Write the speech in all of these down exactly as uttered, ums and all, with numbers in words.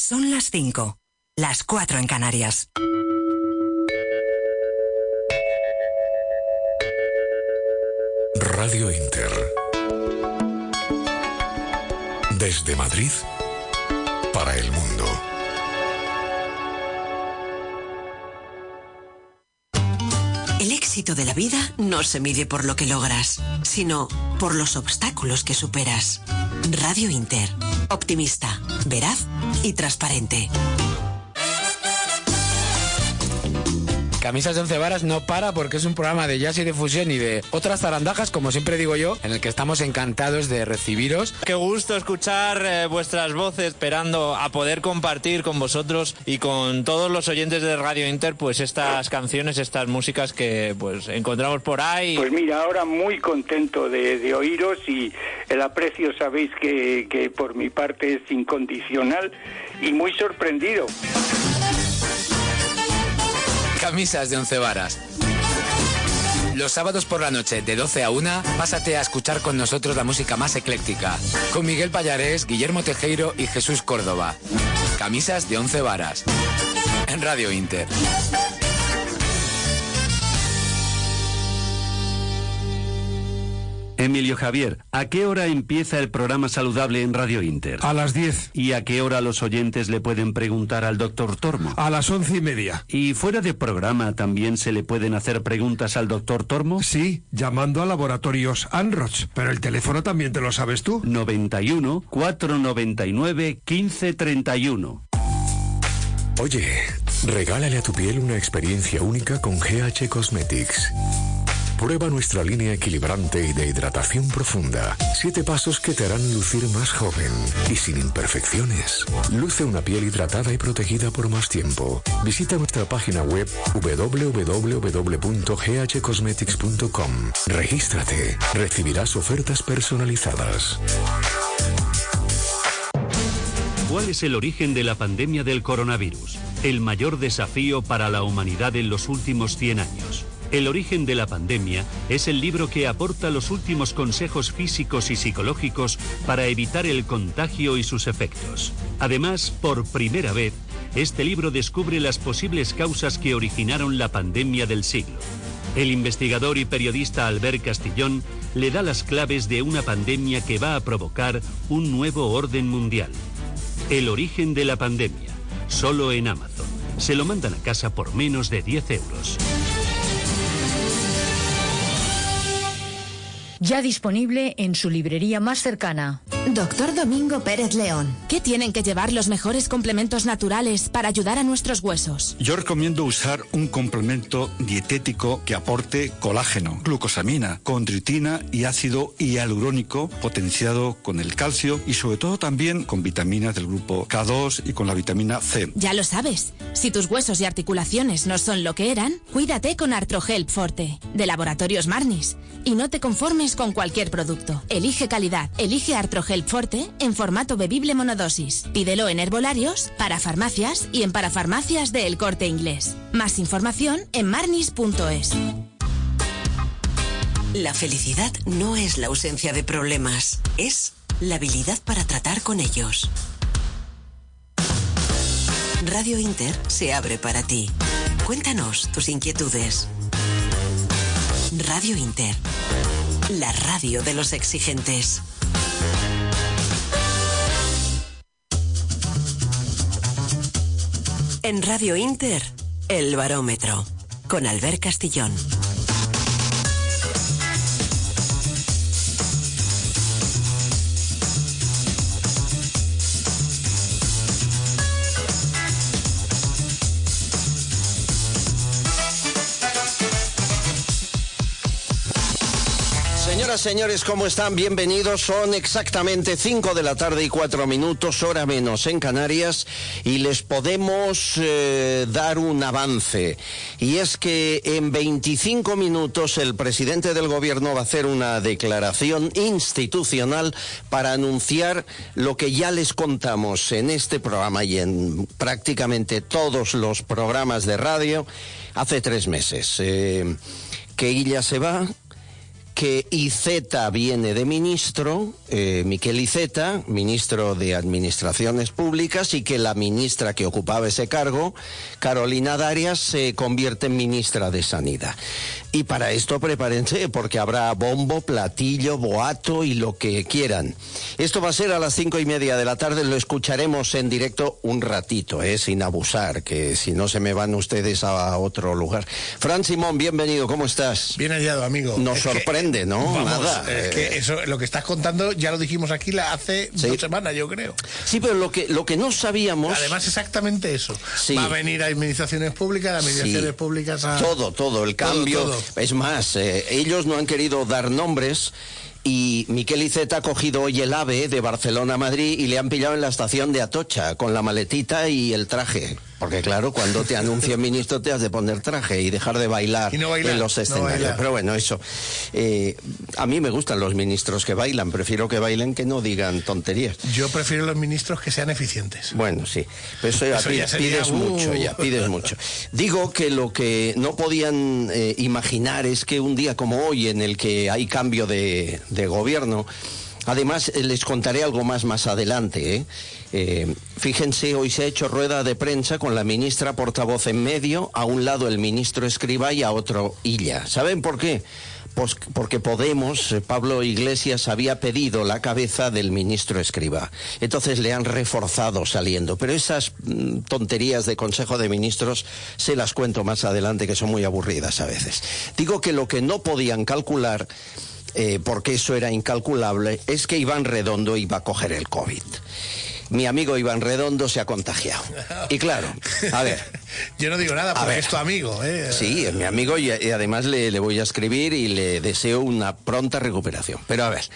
Son las cinco, las cuatro en Canarias. Radio Inter. Desde Madrid para el mundo. El éxito de la vida no se mide por lo que logras, sino por los obstáculos que superas. Radio Inter. Optimista, veraz y transparente. Camisas de once varas no para porque es un programa de jazz y de fusión y de otras zarandajas, como siempre digo yo, en el que estamos encantados de recibiros. Qué gusto escuchar eh, vuestras voces, esperando a poder compartir con vosotros y con todos los oyentes de Radio Inter pues estas canciones, estas músicas que pues encontramos por ahí. Pues mira, ahora muy contento de, de oíros, y el aprecio sabéis que, que por mi parte es incondicional, y muy sorprendido. Camisas de once varas. Los sábados por la noche, de doce a una, pásate a escuchar con nosotros la música más ecléctica, con Miguel Pallarés, Guillermo Tejero y Jesús Córdoba. Camisas de once varas. En Radio Inter. Emilio Javier, ¿a qué hora empieza el programa saludable en Radio Inter? A las diez. ¿Y a qué hora los oyentes le pueden preguntar al doctor Tormo? A las once y media. ¿Y fuera de programa también se le pueden hacer preguntas al doctor Tormo? Sí, llamando a Laboratorios Anroch, pero el teléfono también te lo sabes tú. noventa y uno, cuatrocientos noventa y nueve, quince treinta y uno. Oye, regálale a tu piel una experiencia única con G H Cosmetics. Prueba nuestra línea equilibrante y de hidratación profunda. Siete pasos que te harán lucir más joven y sin imperfecciones. Luce una piel hidratada y protegida por más tiempo. Visita nuestra página web doble u doble u doble u punto g h cosmetics punto com. Regístrate. Recibirás ofertas personalizadas. ¿Cuál es el origen de la pandemia del coronavirus? El mayor desafío para la humanidad en los últimos cien años. El origen de la pandemia es el libro que aporta los últimos consejos físicos y psicológicos para evitar el contagio y sus efectos. Además, por primera vez, este libro descubre las posibles causas que originaron la pandemia del siglo. El investigador y periodista Albert Castillón le da las claves de una pandemia que va a provocar un nuevo orden mundial. El origen de la pandemia, solo en Amazon. Se lo mandan a casa por menos de diez euros. Ya disponible en su librería más cercana. Doctor Domingo Pérez León. ¿Qué tienen que llevar los mejores complementos naturales para ayudar a nuestros huesos? Yo recomiendo usar un complemento dietético que aporte colágeno, glucosamina, condroitina y ácido hialurónico potenciado con el calcio y sobre todo también con vitaminas del grupo K dos y con la vitamina C. Ya lo sabes. Si tus huesos y articulaciones no son lo que eran, cuídate con Artrohelp Forte, de Laboratorios Marnis. Y no te conformes con cualquier producto. Elige calidad. Elige Artrohelp Forte en formato bebible monodosis. Pídelo en herbolarios, para farmacias y en parafarmacias de El Corte Inglés. Más información en marnis punto es. La felicidad no es la ausencia de problemas, es la habilidad para tratar con ellos. Radio Inter se abre para ti. Cuéntanos tus inquietudes. Radio Inter, la radio de los exigentes. En Radio Inter, El Barómetro, con Albert Castillón. Señoras, señores, ¿cómo están? Bienvenidos. Son exactamente cinco de la tarde y cuatro minutos, hora menos en Canarias, y les podemos eh, dar un avance. Y es que en veinticinco minutos el presidente del gobierno va a hacer una declaración institucional para anunciar lo que ya les contamos en este programa y en prácticamente todos los programas de radio hace tres meses. Eh, que ella se va, que Iceta viene de ministro, eh, Miquel Iceta, ministro de Administraciones Públicas, y que la ministra que ocupaba ese cargo, Carolina Darias, se convierte en ministra de Sanidad. Y para esto prepárense, porque habrá bombo, platillo, boato y lo que quieran. Esto va a ser a las cinco y media de la tarde, lo escucharemos en directo un ratito, eh, sin abusar, que si no se me van ustedes a otro lugar. Fran Simón, bienvenido, ¿cómo estás? Bien hallado, amigo. Nos es sorprende. Que, ¿no? Vamos, Nada. Es que eso, lo que estás contando, ya lo dijimos aquí la, hace sí. dos semanas, yo creo. Sí, pero lo que lo que no sabíamos... Además, exactamente eso. Sí. Va a venir a administraciones públicas, administraciones sí. públicas a... Todo, todo, el cambio. Todo, todo. Es más, eh, ellos no han querido dar nombres... Y Miquel Iceta ha cogido hoy el AVE de Barcelona a Madrid y le han pillado en la estación de Atocha con la maletita y el traje. Porque claro, cuando te anuncia ministro te has de poner traje y dejar de bailar, y no bailar en los escenarios. No Pero bueno, eso. Eh, a mí me gustan los ministros que bailan. Prefiero que bailen que no digan tonterías. Yo prefiero los ministros que sean eficientes. Bueno, sí. Pero eso, eso ya sería, pides uh... mucho, ya pides mucho. Digo que lo que no podían eh, imaginar es que un día como hoy, en el que hay cambio de... de gobierno. Además, les contaré algo más más adelante. ¿eh? Eh, fíjense, hoy se ha hecho rueda de prensa con la ministra portavoz en medio, a un lado el ministro Escrivá y a otro Illa. ¿Saben por qué? Pues porque Podemos, eh, Pablo Iglesias, había pedido la cabeza del ministro Escrivá. Entonces le han reforzado saliendo. Pero esas mm, tonterías de Consejo de Ministros se las cuento más adelante, que son muy aburridas a veces. Digo que lo que no podían calcular... Eh, porque eso era incalculable, es que Iván Redondo iba a coger el COVID. Mi amigo Iván Redondo se ha contagiado. Y claro, a ver... Yo no digo nada porque es tu amigo, ¿eh? Sí, es mi amigo y, y además le, le voy a escribir y le deseo una pronta recuperación. Pero a ver,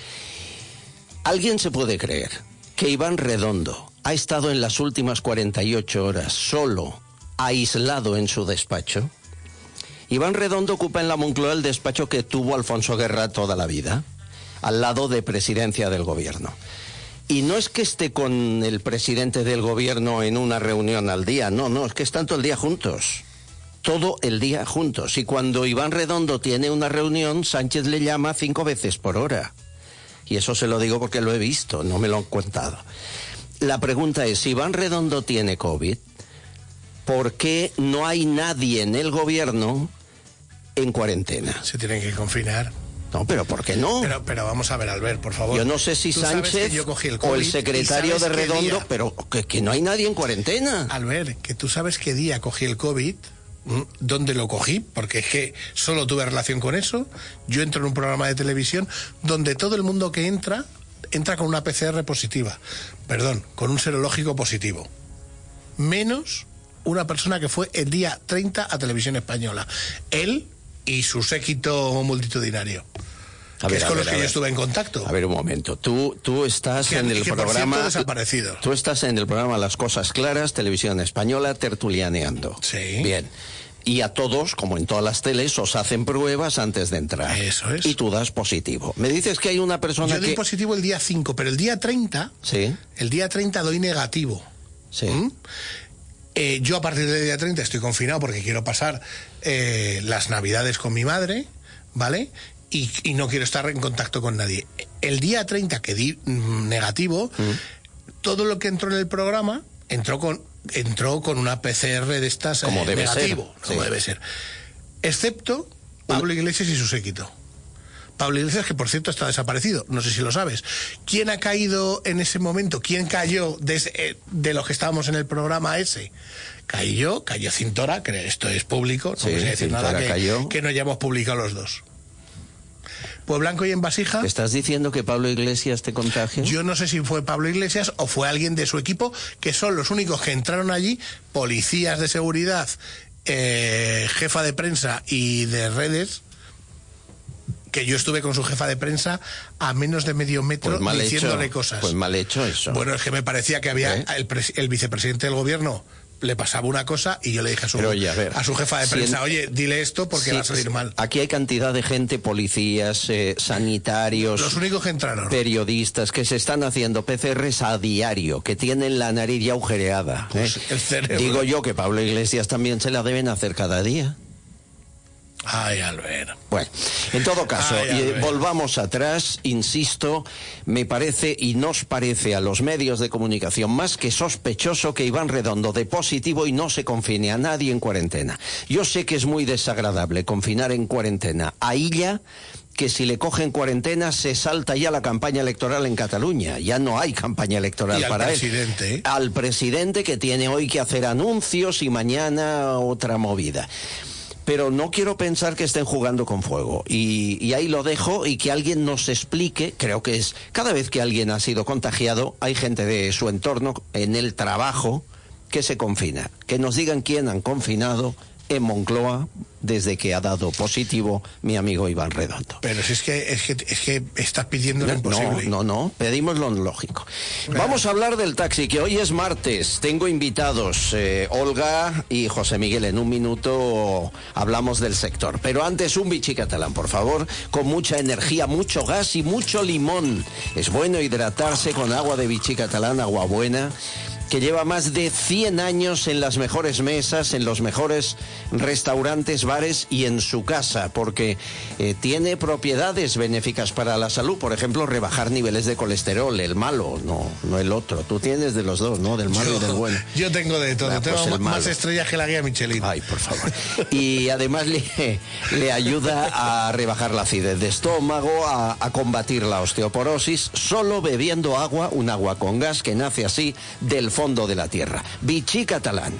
¿alguien se puede creer que Iván Redondo ha estado en las últimas cuarenta y ocho horas solo, aislado en su despacho? Iván Redondo ocupa en la Moncloa el despacho que tuvo Alfonso Guerra toda la vida, al lado de presidencia del gobierno. Y no es que esté con el presidente del gobierno en una reunión al día, no, no, es que están todo el día juntos. Todo el día juntos. Y cuando Iván Redondo tiene una reunión, Sánchez le llama cinco veces por hora. Y eso se lo digo porque lo he visto, no me lo han contado. La pregunta es, si Iván Redondo tiene COVID, ¿por qué no hay nadie en el gobierno en cuarentena? Se tienen que confinar. No, pero ¿por qué no? Pero, pero vamos a ver, Albert, por favor. Yo no sé si Sánchez el o el secretario de Redondo, pero que, que no hay nadie en cuarentena. Albert, que tú sabes qué día cogí el COVID, dónde lo cogí, porque es que solo tuve relación con eso. Yo entro en un programa de televisión donde todo el mundo que entra, entra con una P C R positiva. Perdón, con un serológico positivo. Menos... una persona que fue el día treinta a Televisión Española. Él y su séquito multitudinario. A que ver, es con ver, los que yo estuve en contacto. A ver, un momento. Tú, tú estás que, en el que programa... desaparecido. Tú estás en el programa Las Cosas Claras, Televisión Española, tertulianeando. Sí. Bien. Y a todos, como en todas las teles, os hacen pruebas antes de entrar. Eso es. Y tú das positivo. Me dices que hay una persona yo que... Yo di positivo el día cinco, pero el día treinta... Sí. El día treinta doy negativo. Sí. ¿Mm? Eh, yo a partir del día treinta estoy confinado porque quiero pasar eh, las navidades con mi madre, ¿vale? Y, y no quiero estar en contacto con nadie. El día treinta que di mm, negativo, mm. todo lo que entró en el programa entró con entró con una P C R de estas como eh, debe negativo, ser. como Sí. debe ser. Excepto Pablo Iglesias y su séquito. Pablo Iglesias, que por cierto está desaparecido, no sé si lo sabes. ¿Quién ha caído en ese momento? ¿Quién cayó de, ese, de los que estábamos en el programa ese? Cayó, cayó Cintora, que esto es público, no Sí, voy a decir Cintora nada que, cayó. que no hayamos publicado los dos. Pues Blanco y en Vasija. ¿Estás diciendo que Pablo Iglesias te contagia? Yo no sé si fue Pablo Iglesias o fue alguien de su equipo, que son los únicos que entraron allí, policías de seguridad, eh, jefa de prensa y de redes, que yo estuve con su jefa de prensa a menos de medio metro pues mal diciéndole hecho, cosas. Pues mal hecho eso. Bueno, es que me parecía que había ¿Eh? el, el vicepresidente del gobierno le pasaba una cosa y yo le dije a su, Pero, oye, a ver, a su jefa de si prensa, en, oye, dile esto porque si, va a salir mal. Aquí hay cantidad de gente, policías, eh, sanitarios, los únicos que entraron, periodistas, que se están haciendo P C Rs a diario, que tienen la nariz ya agujereada. Pues ¿eh? el cerebro. Digo yo que Pablo Iglesias también se la deben hacer cada día. Ay, Albert. Bueno, en todo caso, Ay, eh, volvamos atrás, insisto, me parece y nos parece a los medios de comunicación más que sospechoso que Iván Redondo dé positivo y no se confine a nadie en cuarentena. Yo sé que es muy desagradable confinar en cuarentena a Illa, que si le cogen cuarentena se salta ya la campaña electoral en Cataluña. Ya no hay campaña electoral y al para presidente, él. ¿eh? Al presidente, que tiene hoy que hacer anuncios y mañana otra movida. Pero no quiero pensar que estén jugando con fuego. Y, y ahí lo dejo, y que alguien nos explique. Creo que es cada vez que alguien ha sido contagiado, hay gente de su entorno, en el trabajo, que se confina. Que nos digan quién han confinado en Moncloa desde que ha dado positivo mi amigo Iván Redondo. Pero si es que es que, es que estás pidiendo lo no, imposible. No, no, no, pedimos lo lógico. Pero... Vamos a hablar del taxi, que hoy es martes. Tengo invitados, eh, Olga y José Miguel. En un minuto hablamos del sector. Pero antes, un Vichy catalán, por favor, con mucha energía, mucho gas y mucho limón. Es bueno hidratarse con agua de Vichy catalán, agua buena, que lleva más de cien años en las mejores mesas, en los mejores restaurantes, bares y en su casa, porque eh, tiene propiedades benéficas para la salud. Por ejemplo, rebajar niveles de colesterol, el malo, no, no el otro. Tú tienes de los dos, ¿no? Del malo yo, y del bueno. Yo tengo de todo, ah, tengo pues más estrellas que la guía Michelin. Ay, por favor. Y además le, le ayuda a rebajar la acidez de estómago, a, a combatir la osteoporosis, solo bebiendo agua, un agua con gas que nace así del fondo de la tierra. Vichy catalán.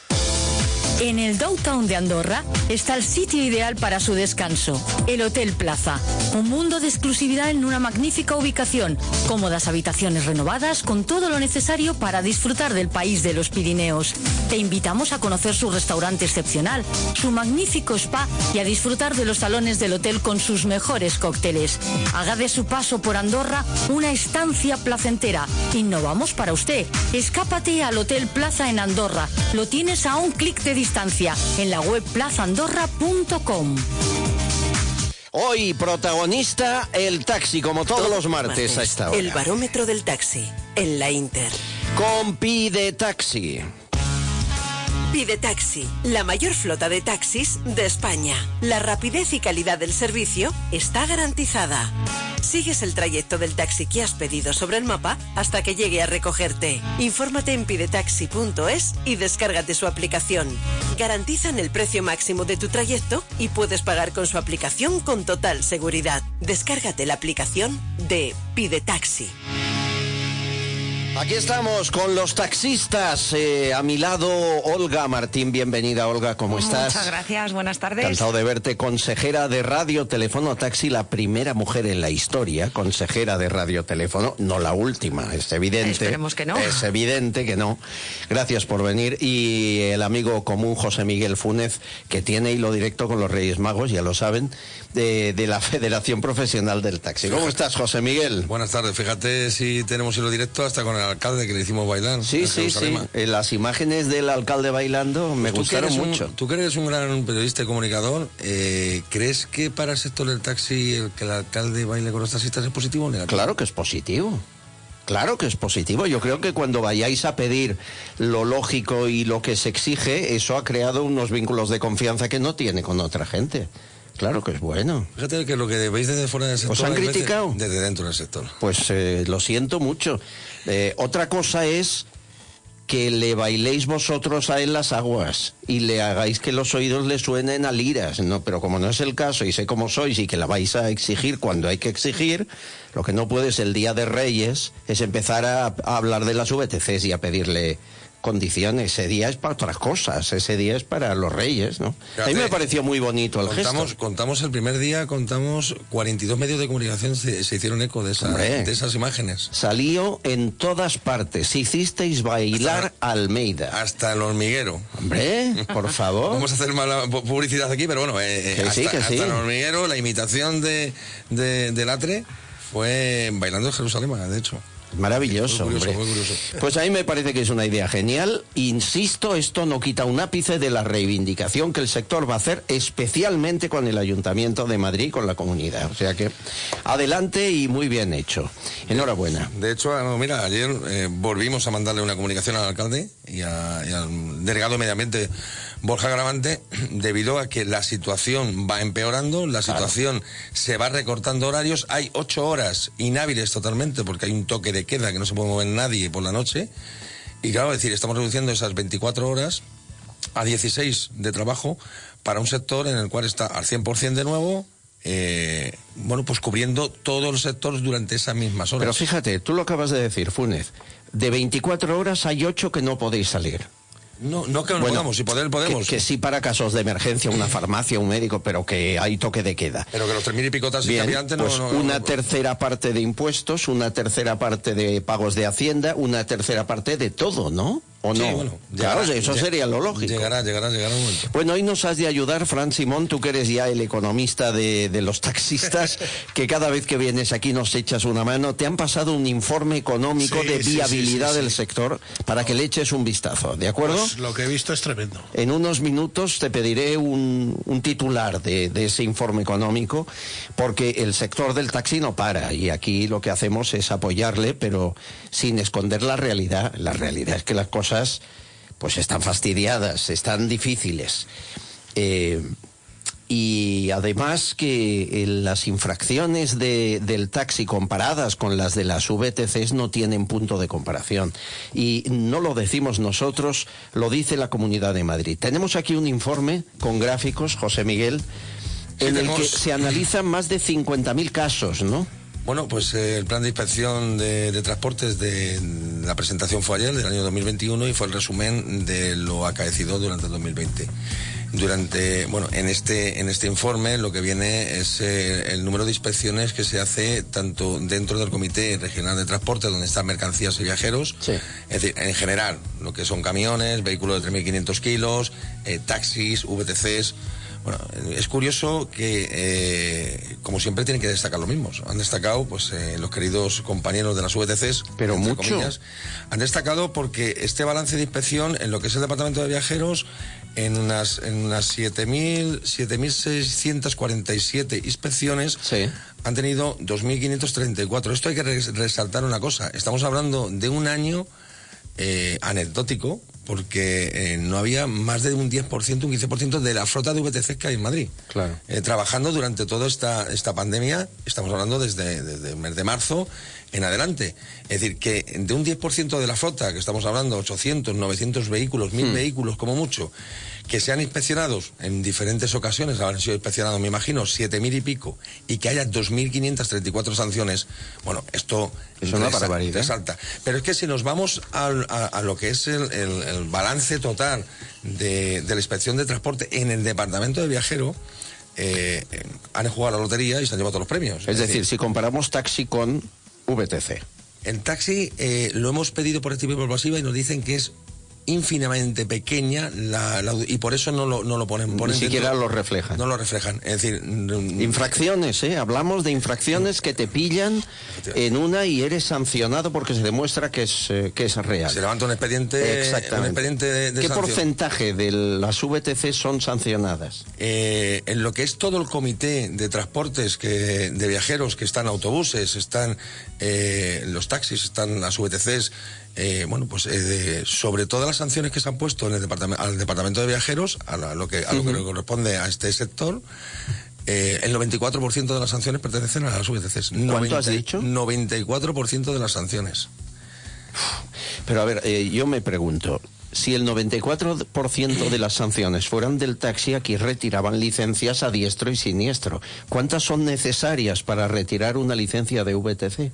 En el downtown de Andorra está el sitio ideal para su descanso, el Hotel Plaza. Un mundo de exclusividad en una magnífica ubicación, cómodas habitaciones renovadas con todo lo necesario para disfrutar del país de los Pirineos. Te invitamos a conocer su restaurante excepcional, su magnífico spa y a disfrutar de los salones del hotel con sus mejores cócteles. Haga de su paso por Andorra una estancia placentera. Innovamos para usted. Escápate al Hotel Plaza en Andorra. Lo tienes a un clic de distancia en la web plaza andorra punto com. Hoy protagonista el taxi, como todos Todo los martes, martes a esta hora. El barómetro del taxi en la Inter. Con Pide Taxi. Pide Taxi, la mayor flota de taxis de España. La rapidez y calidad del servicio está garantizada. Sigues el trayecto del taxi que has pedido sobre el mapa hasta que llegue a recogerte. Infórmate en pidetaxi punto es y descárgate su aplicación. Garantizan el precio máximo de tu trayecto y puedes pagar con su aplicación con total seguridad. Descárgate la aplicación de Pide Taxi. Aquí estamos con los taxistas. Eh, a mi lado, Olga Martín. Bienvenida, Olga. ¿Cómo estás? Muchas gracias. Buenas tardes. Encantado de verte. Consejera de Radio Teléfono Taxi, la primera mujer en la historia, consejera de Radio Teléfono. No la última, es evidente. Esperemos que no. Es evidente que no. Gracias por venir. Y el amigo común, José Miguel Fúnez, que tiene hilo directo con los Reyes Magos, ya lo saben, de, de la Federación Profesional del Taxi. ¿Cómo estás, José Miguel? Buenas tardes. Fíjate si tenemos hilo directo hasta con el alcalde que le hicimos bailar. Sí, sí, sí. Eh, las imágenes del alcalde bailando me pues gustaron mucho. Un, tú que eres un gran periodista y comunicador, eh, ¿crees que para el sector del taxi el que el alcalde baile con los taxistas es positivo o negativo? Claro que es positivo. Claro que es positivo. Yo creo que cuando vayáis a pedir lo lógico y lo que se exige, eso ha creado unos vínculos de confianza que no tiene con otra gente. Claro que es bueno. Fíjate que lo que veis desde fuera del sector... ¿Os han criticado? Desde dentro del sector. Pues eh, lo siento mucho. Eh, otra cosa es que le bailéis vosotros a él las aguas y le hagáis que los oídos le suenen a liras, ¿no? Pero como no es el caso y sé cómo sois y que la vais a exigir cuando hay que exigir, lo que no puedes el Día de Reyes es empezar a, a hablar de las V T Cs y a pedirle condiciones. Ese día es para otras cosas, ese día es para los reyes, ¿no? Fíjate, a mí me pareció muy bonito el contamos, gesto. Contamos el primer día, contamos cuarenta y dos medios de comunicación se, se hicieron eco de, esa, de esas imágenes. Salió en todas partes. Hicisteis bailar hasta, a Almeida. Hasta el hormiguero. Hombre, por favor. Vamos a hacer mala publicidad aquí, pero bueno, eh, que hasta, sí, que hasta sí. el hormiguero, la imitación de, de, de Latre fue bailando en Jerusalén, de hecho. Maravilloso, muy curioso, hombre. Muy curioso. Pues a mí me parece que es una idea genial. Insisto, esto no quita un ápice de la reivindicación que el sector va a hacer, especialmente con el Ayuntamiento de Madrid, con la comunidad. O sea que adelante y muy bien hecho. Enhorabuena. De hecho, mira, ayer eh, volvimos a mandarle una comunicación al alcalde y, a, y al delegado de Medio Ambiente, Borja Gravante, debido a que la situación va empeorando, la situación claro. se va recortando horarios, hay ocho horas inhábiles totalmente porque hay un toque de queda que no se puede mover nadie por la noche, y claro, es decir, estamos reduciendo esas veinticuatro horas a dieciséis de trabajo para un sector en el cual está al cien por ciento de nuevo, eh, bueno, pues cubriendo todos los sectores durante esas mismas horas. Pero fíjate, tú lo acabas de decir, Funes, de veinticuatro horas hay ocho que no podéis salir. No, no que no bueno, podamos, si poder podemos. Que, que sí para casos de emergencia, una farmacia, un médico, pero que hay toque de queda. Pero que los tres mil y pico taxis que había antes no, pues no, una no, tercera parte de impuestos, una tercera parte de pagos de Hacienda, una tercera parte de todo, ¿no? ¿O sí, no? Bueno, claro, llegará, eso sería lo lógico. Llegará, llegará, llegará un momento. Bueno, hoy nos has de ayudar, Fran Simón, tú que eres ya el economista de, de los taxistas, que cada vez que vienes aquí nos echas una mano. Te han pasado un informe económico sí, de viabilidad sí, sí, sí, del sí. sector para que le eches un vistazo, ¿de acuerdo? Pues lo que he visto es tremendo. En unos minutos te pediré un, un titular de, de ese informe económico, porque el sector del taxi no para, y aquí lo que hacemos es apoyarle, pero sin esconder la realidad. La realidad es que las cosas pues están fastidiadas, están difíciles. Eh, y además que eh, las infracciones de, del taxi comparadas con las de las V T Cs no tienen punto de comparación. Y no lo decimos nosotros, lo dice la Comunidad de Madrid. Tenemos aquí un informe con gráficos, José Miguel, sí, en tenemos... el que se analizan más de cincuenta mil casos, ¿no? Bueno, pues eh, el plan de inspección de, de transportes de la presentación fue ayer, del año dos mil veintiuno, y fue el resumen de lo acaecido durante el dos mil veinte. Durante, bueno, en este, en este informe lo que viene es eh, el número de inspecciones que se hace tanto dentro del Comité Regional de Transporte, donde están mercancías y viajeros, sí. Es decir, en general, lo que son camiones, vehículos de tres mil quinientos kilos, eh, taxis, V T Cs. Bueno, es curioso que, eh, como siempre, tienen que destacar los mismos. Han destacado, pues, eh, los queridos compañeros de las V T Cs, pero mucho. Comillas, han destacado porque este balance de inspección en lo que es el Departamento de Viajeros, en unas, en unas siete mil seiscientos cuarenta y siete inspecciones, sí. han tenido dos mil quinientos treinta y cuatro. Esto hay que resaltar una cosa. Estamos hablando de un año eh, anecdótico, porque eh, no había más de un diez por ciento, un quince por ciento de la flota de V T C que hay en Madrid. Claro. Eh, trabajando durante toda esta, esta pandemia, estamos hablando desde, desde el mes de marzo en adelante. Es decir, que de un diez por ciento de la flota, que estamos hablando ochocientos, novecientos vehículos, mil hmm. vehículos como mucho, que sean inspeccionados en diferentes ocasiones, habrán sido inspeccionados, me imagino, siete mil y pico, y que haya dos mil quinientos treinta y cuatro sanciones, bueno, esto es una barbaridad. Resalta. Pero es que si nos vamos a, a, a lo que es el, el, el balance total de, de la inspección de transporte en el departamento de viajero, eh, eh, han jugado a la lotería y se han llevado todos los premios. Es, es decir, decir, si comparamos taxi con V T C. El taxi eh, lo hemos pedido por activa y por pasiva y nos dicen que es ínfinamente pequeña la, la, y por eso no lo, no lo ponen, ponen ni siquiera dentro, lo reflejan. No lo reflejan. Es decir, infracciones, ¿eh? Hablamos de infracciones que te pillan en una y eres sancionado porque se demuestra que es, eh, que es real. Se levanta un expediente. Exactamente. Un expediente de, de ¿Qué sanción. porcentaje de las V T C son sancionadas? Eh, en lo que es todo el comité de transportes que, de viajeros, que están autobuses, están eh, los taxis, están las V T Cs. Eh, bueno, pues eh, de, sobre todas las sanciones que se han puesto en el departamento, al departamento de viajeros, a, la, a lo que a lo uh-huh. que le corresponde a este sector, eh, el noventa y cuatro por ciento de las sanciones pertenecen a las V T Cs. ¿Cuánto noventa, has dicho? noventa y cuatro por ciento de las sanciones. Pero a ver, eh, yo me pregunto, si el noventa y cuatro por ciento de las sanciones fueran del taxi, aquí retiraban licencias a diestro y siniestro. ¿Cuántas son necesarias para retirar una licencia de V T C?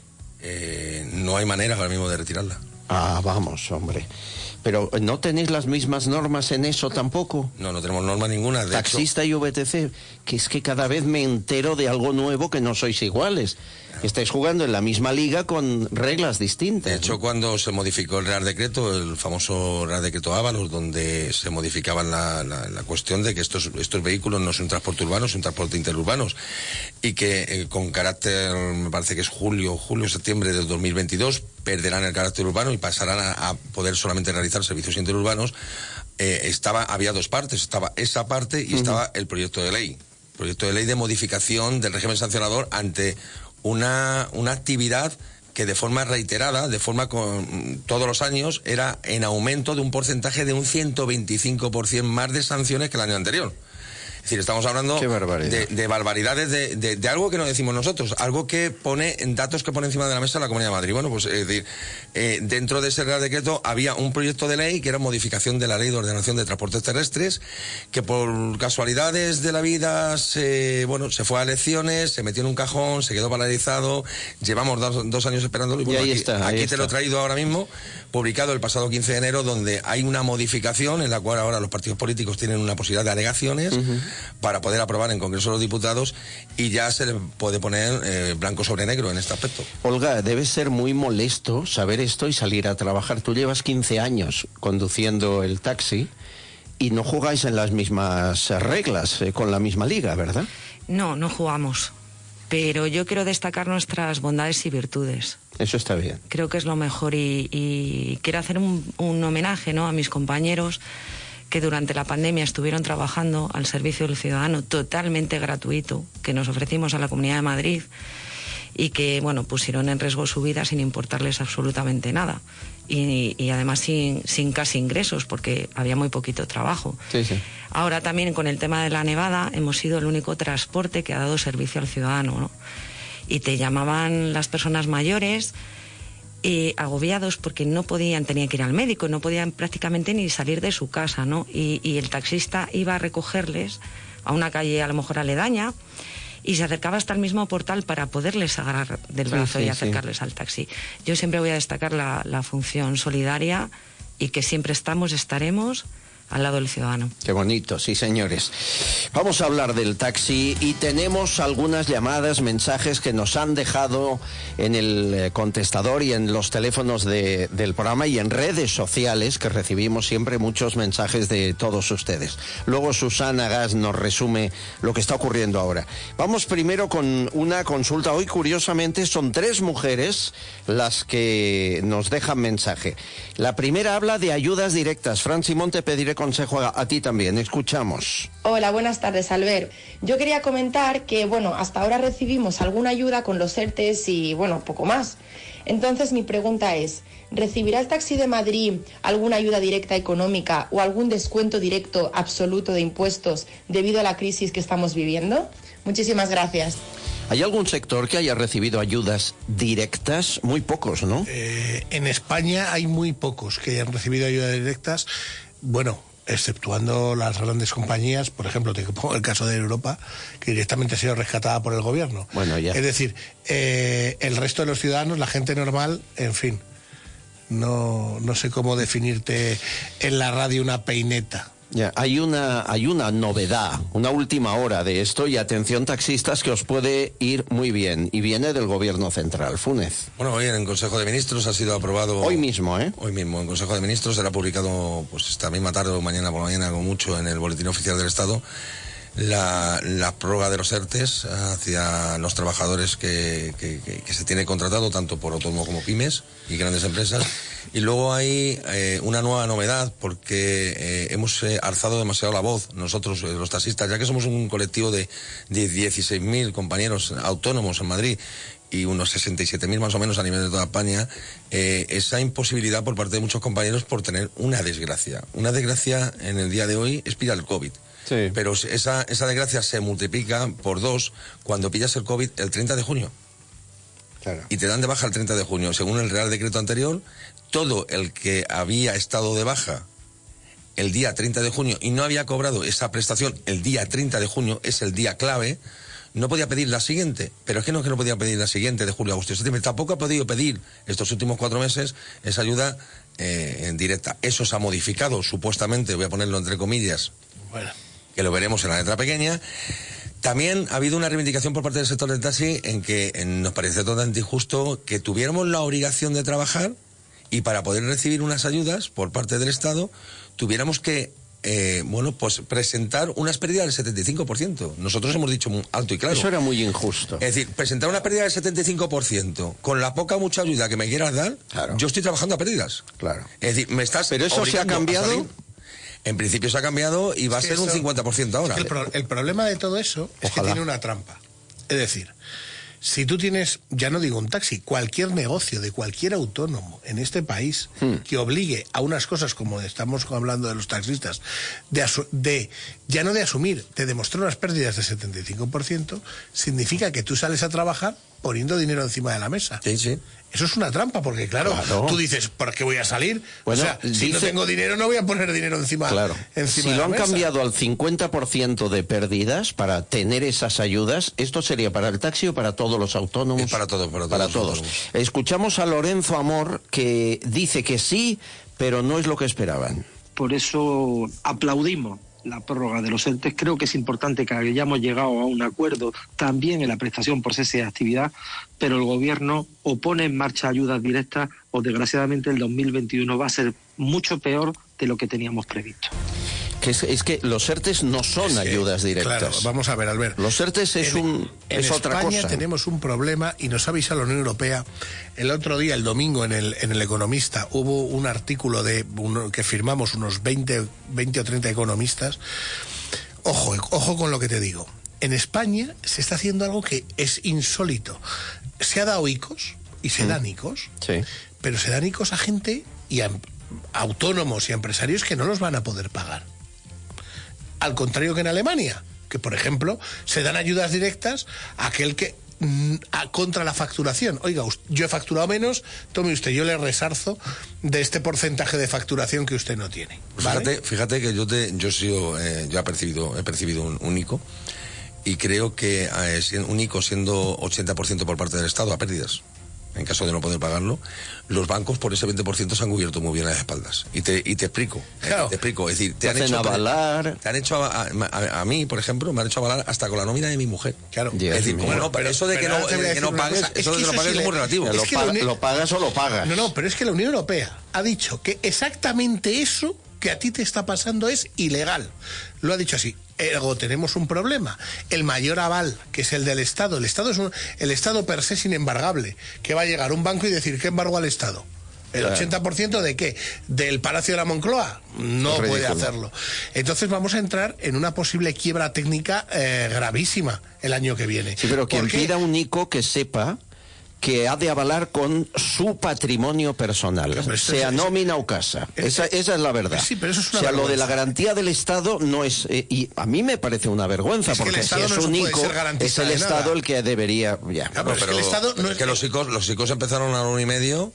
Eh, no hay manera ahora mismo de retirarla. Ah, vamos, hombre. Pero ¿no tenéis las mismas normas en eso tampoco? No, no tenemos norma ninguna. De Taxista hecho... y V T C, que es que cada vez me entero de algo nuevo que no sois iguales. Estáis jugando en la misma liga con reglas distintas. De hecho, ¿no? Cuando se modificó el Real Decreto, el famoso Real Decreto Ábalos, donde se modificaba la, la, la cuestión de que estos, estos vehículos no son transporte urbano, son transporte interurbanos, y que eh, con carácter, me parece que es julio, julio, septiembre del dos mil veintidós, perderán el carácter urbano y pasarán a, a poder solamente realizar servicios interurbanos. Eh, estaba, había dos partes, estaba esa parte y uh-huh. estaba el proyecto de ley, proyecto de ley de modificación del régimen sancionador ante una, una actividad que de forma reiterada, de forma con todos los años, era en aumento de un porcentaje de un ciento veinticinco por ciento más de sanciones que el año anterior. Es decir, estamos hablando barbaridad. de, de barbaridades, de, de, de algo que no decimos nosotros, algo que pone en datos que pone encima de la mesa la Comunidad de Madrid. Bueno, pues es decir, eh, dentro de ese Real Decreto había un proyecto de ley que era modificación de la Ley de Ordenación de Transportes Terrestres, que por casualidades de la vida se, bueno, se fue a elecciones, se metió en un cajón, se quedó paralizado, llevamos dos, dos años esperándolo y, bueno, y ahí aquí, está, ahí aquí está. te lo he traído ahora mismo, publicado el pasado quince de enero, donde hay una modificación en la cual ahora los partidos políticos tienen una posibilidad de alegaciones uh-huh. para poder aprobar en Congreso de los Diputados, y ya se le puede poner eh, blanco sobre negro en este aspecto. Olga, debe ser muy molesto saber esto y salir a trabajar. Tú llevas quince años conduciendo el taxi y no jugáis en las mismas reglas, eh, con la misma liga, ¿verdad? No, no jugamos. Pero yo quiero destacar nuestras bondades y virtudes. Eso está bien. Creo que es lo mejor y, y quiero hacer un, un homenaje, ¿no?, a mis compañeros que durante la pandemia estuvieron trabajando al servicio del ciudadano, totalmente gratuito, que nos ofrecimos a la Comunidad de Madrid, y que, bueno, pusieron en riesgo su vida sin importarles absolutamente nada. Y, y además sin, sin casi ingresos, porque había muy poquito trabajo. Sí, sí. Ahora también con el tema de la nevada hemos sido el único transporte que ha dado servicio al ciudadano, ¿no? Y te llamaban las personas mayores eh, agobiados porque no podían, tenían que ir al médico, no podían prácticamente ni salir de su casa, ¿no? Y, y el taxista iba a recogerles a una calle a lo mejor aledaña y se acercaba hasta el mismo portal para poderles agarrar del brazo sí, sí, y acercarles sí. al taxi. Yo siempre voy a destacar la, la función solidaria y que siempre estamos, estaremos al lado del ciudadano. Qué bonito, sí, señores. Vamos a hablar del taxi y tenemos algunas llamadas, mensajes que nos han dejado en el contestador y en los teléfonos de, del programa y en redes sociales, que recibimos siempre muchos mensajes de todos ustedes. Luego Susana Gas nos resume lo que está ocurriendo ahora. Vamos primero con una consulta. Hoy, curiosamente, son tres mujeres las que nos dejan mensaje. La primera habla de ayudas directas. Fran Simón, te pediré consejo a, a ti también. Escuchamos. Hola, buenas tardes, Albert. Yo quería comentar que, bueno, hasta ahora recibimos alguna ayuda con los ERTES y, bueno, poco más. Entonces, mi pregunta es, ¿recibirá el Taxi de Madrid alguna ayuda directa económica o algún descuento directo absoluto de impuestos debido a la crisis que estamos viviendo? Muchísimas gracias. ¿Hay algún sector que haya recibido ayudas directas? Muy pocos, ¿no? Eh, en España hay muy pocos que hayan recibido ayudas directas. Bueno, exceptuando las grandes compañías, por ejemplo, te pongo el caso de Europa, que directamente ha sido rescatada por el gobierno. Bueno, ya. Es decir, eh, el resto de los ciudadanos, la gente normal, en fin, no, no sé cómo definirte en la radio una peineta. Ya, hay una, hay una novedad, una última hora de esto, y atención taxistas, que os puede ir muy bien, y viene del gobierno central. Funes. Bueno, hoy en el Consejo de Ministros ha sido aprobado... Hoy mismo, ¿eh? Hoy mismo, en el Consejo de Ministros será publicado, pues esta misma tarde o mañana por la mañana, como mucho, en el Boletín Oficial del Estado, la, la prórroga de los ERTES hacia los trabajadores que, que, que, que se tiene contratado, tanto por autónomos como pymes y grandes empresas. Y luego hay eh, una nueva novedad, porque eh, hemos eh, alzado demasiado la voz nosotros, eh, los taxistas, ya que somos un colectivo de, de dieciséis mil compañeros autónomos en Madrid y unos sesenta y siete mil más o menos a nivel de toda España, eh, esa imposibilidad por parte de muchos compañeros por tener una desgracia. Una desgracia en el día de hoy es pillar el COVID. Sí. Pero esa, esa desgracia se multiplica por dos cuando pillas el COVID el treinta de junio. Claro. Y te dan de baja el treinta de junio. Según el Real Decreto anterior, todo el que había estado de baja el día treinta de junio y no había cobrado esa prestación el día treinta de junio, es el día clave, no podía pedir la siguiente. Pero es que no es que no podía pedir la siguiente de julio, agosto y septiembre. Tampoco ha podido pedir estos últimos cuatro meses esa ayuda eh, en directa. Eso se ha modificado, supuestamente, voy a ponerlo entre comillas, bueno, que lo veremos en la letra pequeña. También ha habido una reivindicación por parte del sector del taxi en que en, nos parece totalmente injusto que tuviéramos la obligación de trabajar y para poder recibir unas ayudas por parte del Estado tuviéramos que eh, bueno, pues presentar unas pérdidas del setenta y cinco por ciento. Nosotros hemos dicho muy alto y claro. Eso era muy injusto. Es decir, presentar una pérdida del setenta y cinco por ciento con la poca o mucha ayuda que me quieras dar, claro. Yo estoy trabajando a pérdidas. Claro. Es decir, me estás Pero eso se ha cambiado. En principio se ha cambiado y va es a ser eso, un cincuenta por ciento ahora. Es que el, pro, el problema de todo eso es Ojalá. que tiene una trampa. Es decir, Si tú tienes, ya no digo un taxi, cualquier negocio de cualquier autónomo en este país hmm. que obligue a unas cosas como estamos hablando de los taxistas, de, de ya no de asumir, de demostrar unas pérdidas del setenta y cinco por ciento, significa que tú sales a trabajar poniendo dinero encima de la mesa. Sí, sí. Eso es una trampa, porque claro, claro. tú dices, ¿por qué voy a salir? Bueno, o sea, si dice... no tengo dinero no voy a poner dinero encima, claro. encima si de lo la han mesa. cambiado al cincuenta por ciento de pérdidas para tener esas ayudas, ¿esto sería para el taxi o para todos los autónomos? Es para todos, para todos. Para todos. Escuchamos a Lorenzo Amor, que dice que sí, pero no es lo que esperaban. Por eso aplaudimos la prórroga de los ERTE. Creo que es importante que hayamos llegado a un acuerdo también en la prestación por cese de actividad, pero el gobierno o pone en marcha ayudas directas o desgraciadamente el dos mil veintiuno va a ser mucho peor de lo que teníamos previsto. Que es, es que los ERTES no son es que, ayudas directas. Claro, vamos a ver, Albert. Los ERTES es, en, un, en es otra España cosa. Tenemos un problema y nos avisa la Unión Europea. El otro día, el domingo, en el, en el Economista, hubo un artículo de uno, que firmamos unos veinte, veinte o treinta economistas. Ojo, ojo con lo que te digo. En España se está haciendo algo que es insólito. Se ha dado ICOs y se mm. dan ICOs, sí. pero se dan ICOs a gente y a, a autónomos y a empresarios que no los van a poder pagar. Al contrario que en Alemania, que por ejemplo se dan ayudas directas a aquel que mm, a, contra la facturación. Oiga, yo he facturado menos, tome usted, yo le resarzo de este porcentaje de facturación que usted no tiene. ¿Vale? Fíjate, fíjate que yo te, yo he sido, eh, yo he percibido, he percibido un, un ICO y creo que eh, un ICO siendo ochenta por ciento por parte del Estado a pérdidas, en caso de no poder pagarlo, los bancos por ese veinte por ciento se han cubierto muy bien las espaldas. Y te, y te explico, claro. te explico, es decir, te, te han hacen hecho avalar. Te han hecho a, a, a, a mí, por ejemplo, me han hecho avalar hasta con la nómina de mi mujer. Claro. Dios es decir, mío. bueno, pero eso de que no, de que no pagues, es eso que de que no pagues es muy relativo. Lo, que pa Unión... lo pagas o lo pagas. No, no, pero es que la Unión Europea ha dicho que exactamente eso que a ti te está pasando es ilegal. Lo ha dicho así. Ergo, tenemos un problema. El mayor aval, que es el del Estado. El Estado es un, el Estado per se es inembargable. Que va a llegar un banco y decir, ¿qué embargo al Estado? ¿El claro. ochenta por ciento de qué? ¿Del Palacio de la Moncloa? No es puede ridículo. hacerlo. Entonces vamos a entrar en una posible quiebra técnica eh, gravísima el año que viene. Sí, pero quien pida un ICO que sepa que ha de avalar con su patrimonio personal, claro, sea es, nómina o casa. Es, esa, esa es la verdad. Sí, pero eso es una o sea, vergüenza. Lo de la garantía del Estado no es... Eh, y a mí me parece una vergüenza, es porque si es no un ICO, es el Estado nada. el que debería... Ya. Claro, pero, pero es que el Estado no es... que los ICOs, los ICOs empezaron a un y medio...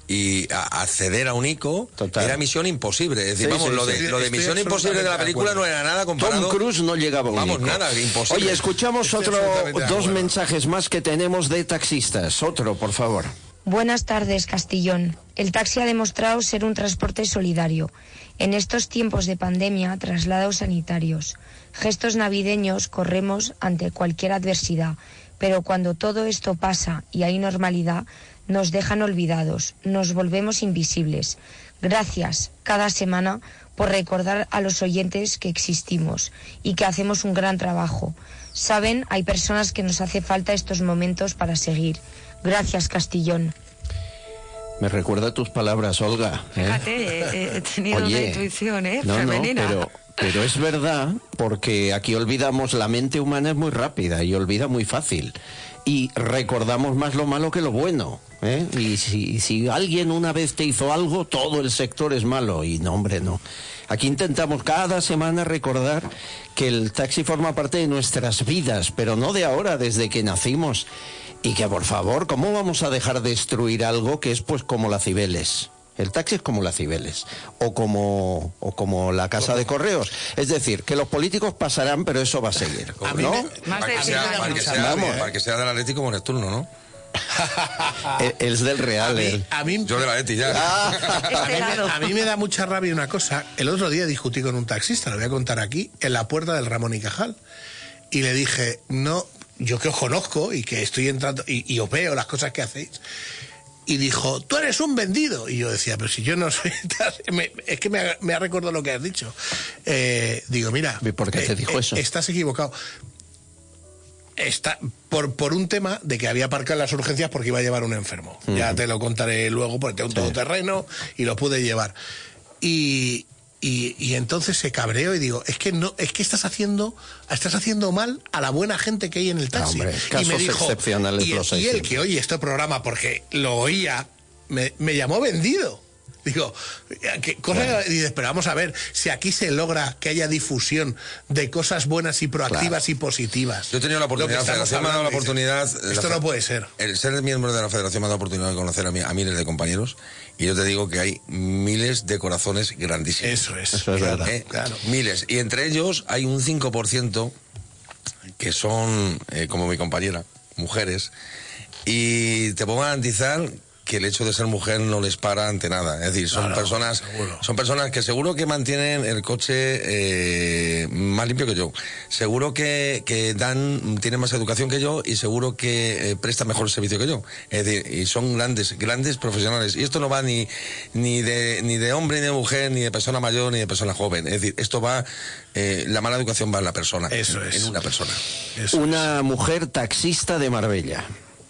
y a acceder a un ICO Total. era misión imposible. Es decir, sí, vamos, sí, lo de, sí, lo de misión imposible de la película no era nada comparado. Tom Cruise no llegaba a un Vamos, ICO. nada, imposible. Oye, escuchamos otro, dos mensajes más que tenemos de taxistas. Otro, por favor. Buenas tardes, Castellón. El taxi ha demostrado ser un transporte solidario. En estos tiempos de pandemia, traslados sanitarios, gestos navideños, corremos ante cualquier adversidad. Pero cuando todo esto pasa y hay normalidad, nos dejan olvidados, nos volvemos invisibles. Gracias cada semana por recordar a los oyentes que existimos y que hacemos un gran trabajo. Saben, hay personas que nos hace falta estos momentos para seguir. Gracias, Castellón. Me recuerda tus palabras, Olga. ¿eh? Fíjate, he, he tenido Oye, una intuición, ¿eh? No, femenina. No, pero, pero es verdad, porque aquí olvidamos, la mente humana es muy rápida y olvida muy fácil. Y recordamos más lo malo que lo bueno. ¿eh? Y si, si alguien una vez te hizo algo, todo el sector es malo. Y no, hombre, no. Aquí intentamos cada semana recordar que el taxi forma parte de nuestras vidas, pero no de ahora, desde que nacimos. Y que, por favor, ¿cómo vamos a dejar destruir algo que es pues como la Cibeles? El taxi es como la Cibeles, o como, o como la Casa de Correos. Es decir, que los políticos pasarán, pero eso va a seguir, ¿no? Me, para, que sea, para, que sea, Vamos, para que sea del Atlético como Neptuno, ¿no? Es del Real, a mí, él. A mí, Yo de la Leti ya. Ah, a, mí, a mí me da mucha rabia una cosa. El otro día discutí con un taxista, lo voy a contar aquí, en la puerta del Ramón y Cajal. Y le dije, no, yo que os conozco y que estoy entrando, y, y os veo las cosas que hacéis. Y dijo, tú eres un vendido. Y yo decía, pero si yo no soy... Es que me ha, me ha recordado lo que has dicho. Eh, digo, mira... ¿Por qué te eh, dijo eh, eso? Estás equivocado. Está, por, por un tema de que había aparcado en las urgencias porque iba a llevar un enfermo. Uh-huh. Ya te lo contaré luego, porque tengo un todoterreno y lo pude llevar. Y, Y, y entonces se cabreó y digo, es que no, es que estás haciendo, estás haciendo mal a la buena gente que hay en el taxi. No, hombre, casos y me dijo, excepcionales y, los y hay él siempre. que oye este programa porque lo oía, me, me llamó vendido. Digo, ¿qué cosa? Claro. Y dices, pero vamos a ver, si aquí se logra que haya difusión de cosas buenas y proactivas Claro. y positivas. Yo he tenido la Lo que oportunidad, la estamos Federación me ha dado la hablando, oportunidad... dices, esto la, no puede ser. El ser miembro de la Federación me ha dado la oportunidad de conocer a, mi, a miles de compañeros y yo te digo que hay miles de corazones grandísimos. Eso es. Eso es verdad. Eh, Claro. Miles. Y entre ellos hay un cinco por ciento que son, eh, como mi compañera, mujeres. Y te puedo garantizar que el hecho de ser mujer no les para ante nada. Es decir, son No, no, personas seguro. son personas que seguro que mantienen el coche eh, más limpio que yo. Seguro que, que dan tienen más educación que yo y seguro que eh, prestan mejor servicio que yo. Es decir, y son grandes, grandes profesionales. Y esto no va ni, ni, de, ni de hombre, ni de mujer, ni de persona mayor, ni de persona joven. Es decir, esto va... Eh, la mala educación va en la persona. Eso en, es. en una persona. Una mujer taxista de Marbella.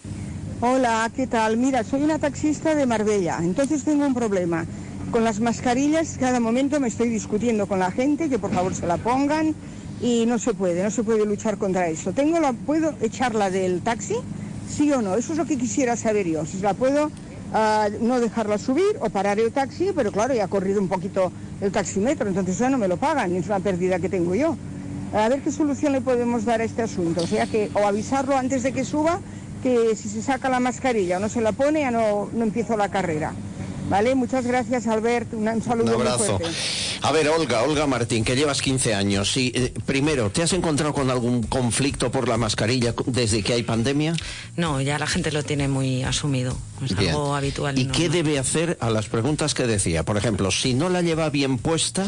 Hola, ¿qué tal? Mira, soy una taxista de Marbella, entonces tengo un problema. Con las mascarillas, cada momento me estoy discutiendo con la gente que por favor se la pongan y no se puede, no se puede luchar contra eso. Tengo la, ¿puedo echarla del taxi? ¿Sí o no? Eso es lo que quisiera saber yo. Si la puedo uh, no dejarla subir o parar el taxi, pero claro, ya ha corrido un poquito el taxímetro, entonces ya no me lo pagan, es una pérdida que tengo yo. A ver qué solución le podemos dar a este asunto. O sea que, o avisarlo antes de que suba, que si se saca la mascarilla o no se la pone, ya no, no empiezo la carrera. ¿Vale? Muchas gracias, Albert. Un, un saludo Un muy abrazo. fuerte. A ver, Olga, Olga Martín, que llevas quince años. Sí, eh, primero, ¿te has encontrado con algún conflicto por la mascarilla desde que hay pandemia? No, ya la gente lo tiene muy asumido. Es Bien. algo habitual. ¿Y normal. qué debe hacer a las preguntas que decía? Por ejemplo, si no la lleva bien puesta,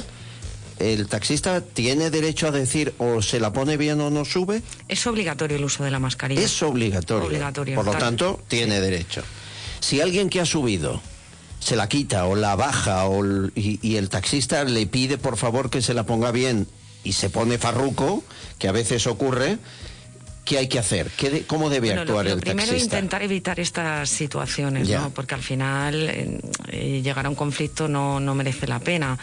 ¿el taxista tiene derecho a decir o se la pone bien o no sube? Es obligatorio el uso de la mascarilla. Es obligatorio. Obligatorio, Por lo tal. tanto, tiene derecho. Si alguien que ha subido se la quita o la baja o, l- y, y el taxista le pide por favor que se la ponga bien y se pone farruco, que a veces ocurre, ¿qué hay que hacer? ¿Qué de- ¿Cómo debe Bueno, actuar lo, lo el primero taxista? intentar evitar estas situaciones, Ya. ¿no? Porque al final eh, eh, llegar a un conflicto no, no merece la pena.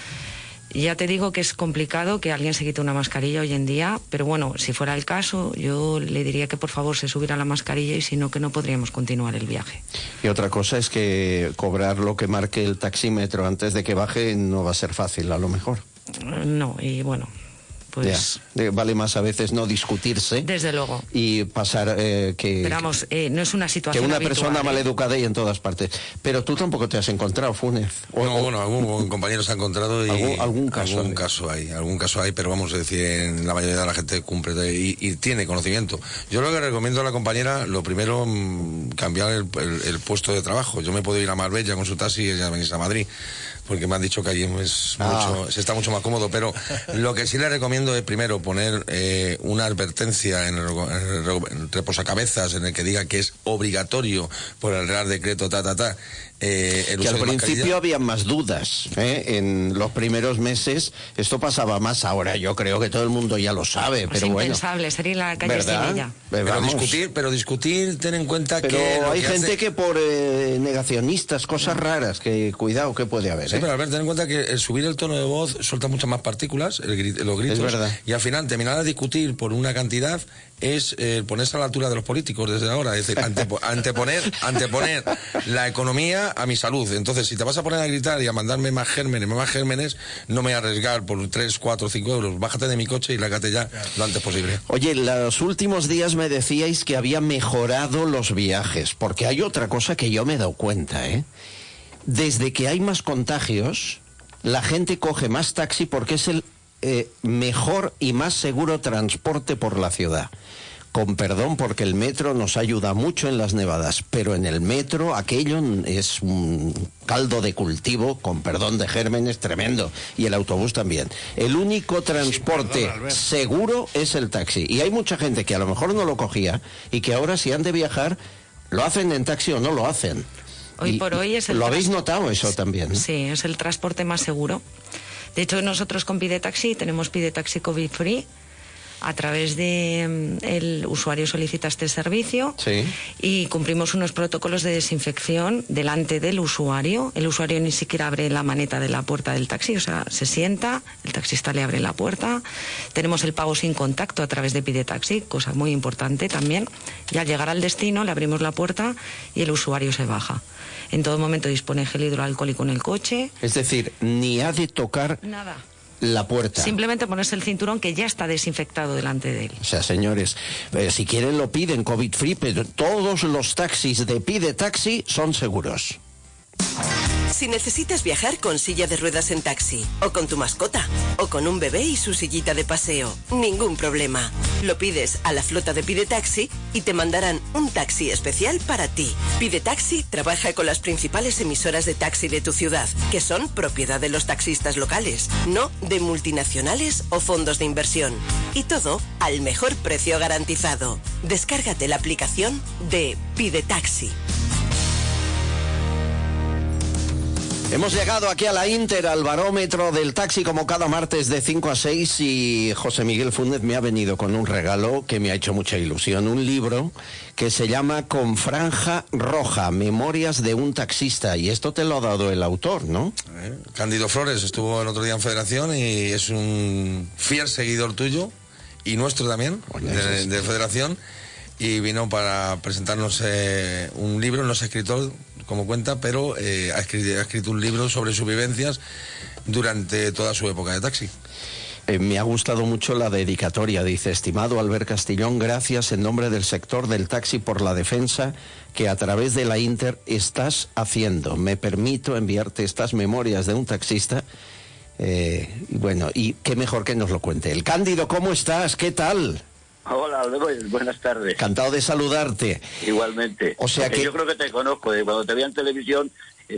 Ya te digo que es complicado que alguien se quite una mascarilla hoy en día, pero bueno, si fuera el caso, yo le diría que por favor se subiera la mascarilla y si no, que no podríamos continuar el viaje. Y otra cosa es que cobrar lo que marque el taxímetro antes de que baje no va a ser fácil, a lo mejor. Eh, No, y bueno, pues... Ya. Eh, Vale más a veces no discutirse Desde luego. y pasar eh, que... Pero vamos, eh, no es una que situación una habitual, persona ¿eh? maleducada y en todas partes. Pero tú tampoco te has encontrado, Funes. O- No, o- bueno, algún compañero se ha encontrado y ¿Algún- algún caso algún hay? caso hay, algún caso hay, pero vamos a decir, en la mayoría de la gente cumple y, y tiene conocimiento. Yo lo que recomiendo a la compañera, lo primero, mm, cambiar el, el- el puesto de trabajo. Yo me puedo ir a Marbella con su taxi y ella venirse a Madrid, porque me han dicho que allí es Ah. mucho, se está mucho más cómodo, pero lo que sí le recomiendo es primero poner eh, una advertencia en el, en el- en el reposacabezas en el que diga que es obligatorio por el Real Decreto ta ta ta eh, el que uso al de principio mascarilla. había más dudas, ¿eh? En los primeros meses esto pasaba más. Ahora yo creo que todo el mundo ya lo sabe, Es pero bueno. impensable salir a la calle ¿Verdad? sin ella. Eh, Pero vamos. discutir, pero discutir, ten en cuenta Pero que... lo hay que gente hace- que por eh, negacionistas, cosas raras, que cuidado que puede haber. Sí, ¿eh? pero Albert, ten en cuenta que el subir el tono de voz suelta muchas más partículas, el gri- los gritos. Es verdad. Y al final terminar de discutir por una cantidad es eh, ponerse a la altura de los políticos desde ahora. Es decir, antepo- anteponer, anteponer la economía a mi salud. Entonces, si te vas a poner a gritar y a mandarme más gérmenes, más gérmenes, no me voy a arriesgar por tres, cuatro, cinco euros. Bájate de mi coche y lárgate ya lo antes posible. Oye, los últimos días me decíais que había mejorado los viajes, porque hay otra cosa que yo me he dado cuenta, ¿eh? Desde que hay más contagios, la gente coge más taxi porque es el eh, mejor y más seguro transporte por la ciudad. Con perdón, porque el metro nos ayuda mucho en las nevadas, pero en el metro aquello es un caldo de cultivo, con perdón, de gérmenes tremendo, y el autobús también. El único transporte perdón, Albert. seguro es el taxi, y hay mucha gente que a lo mejor no lo cogía, y que ahora si han de viajar, lo hacen en taxi o no lo hacen. Hoy Y por hoy es el ¿Lo habéis tras- notado eso también? ¿no? Sí, es el transporte más seguro. De hecho, nosotros con Pide Taxi tenemos Pide Taxi COVID Free. A través de el usuario solicita este servicio sí. y cumplimos unos protocolos de desinfección delante del usuario. El usuario ni siquiera abre la maneta de la puerta del taxi, o sea, se sienta, el taxista le abre la puerta. Tenemos el pago sin contacto a través de Pide Taxi, cosa muy importante también. Y al llegar al destino le abrimos la puerta y el usuario se baja. En todo momento dispone gel hidroalcohólico en el coche. Es decir, ni ha de tocar nada. La puerta. Simplemente ponerse el cinturón que ya está desinfectado delante de él. O sea, señores, eh, si quieren lo piden COVID free, pero todos los taxis de Pide Taxi son seguros. Si necesitas viajar con silla de ruedas en taxi, o con tu mascota, o con un bebé y su sillita de paseo, ningún problema. Lo pides a la flota de Pide Taxi y te mandarán un taxi especial para ti. Pide Taxi trabaja con las principales emisoras de taxi de tu ciudad, que son propiedad de los taxistas locales, no de multinacionales o fondos de inversión. Y todo al mejor precio garantizado. Descárgate la aplicación de Pide Taxi. Hemos llegado aquí a la Inter, al barómetro del taxi, como cada martes de cinco a seis, y José Miguel Fúnez me ha venido con un regalo que me ha hecho mucha ilusión, un libro que se llama Con franja roja, Memorias de un taxista, y esto te lo ha dado el autor, ¿no? Eh, Cándido Flores estuvo el otro día en Federación y es un fiel seguidor tuyo y nuestro también, Oye, de, de Federación, y vino para presentarnos eh, un libro, no es escritor como cuenta, pero eh, ha, escrito, ha escrito un libro sobre sus vivencias durante toda su época de taxi. Eh, me ha gustado mucho la dedicatoria, dice: estimado Albert Castillón, gracias en nombre del sector del taxi por la defensa que a través de la Inter estás haciendo. Me permito enviarte estas memorias de un taxista. Eh, y bueno, y qué mejor que nos lo cuente. El Cándido, ¿cómo estás? ¿Qué tal? Hola, buenas tardes. Encantado de saludarte. Igualmente. O sea que yo creo que te conozco, de cuando te veía en televisión,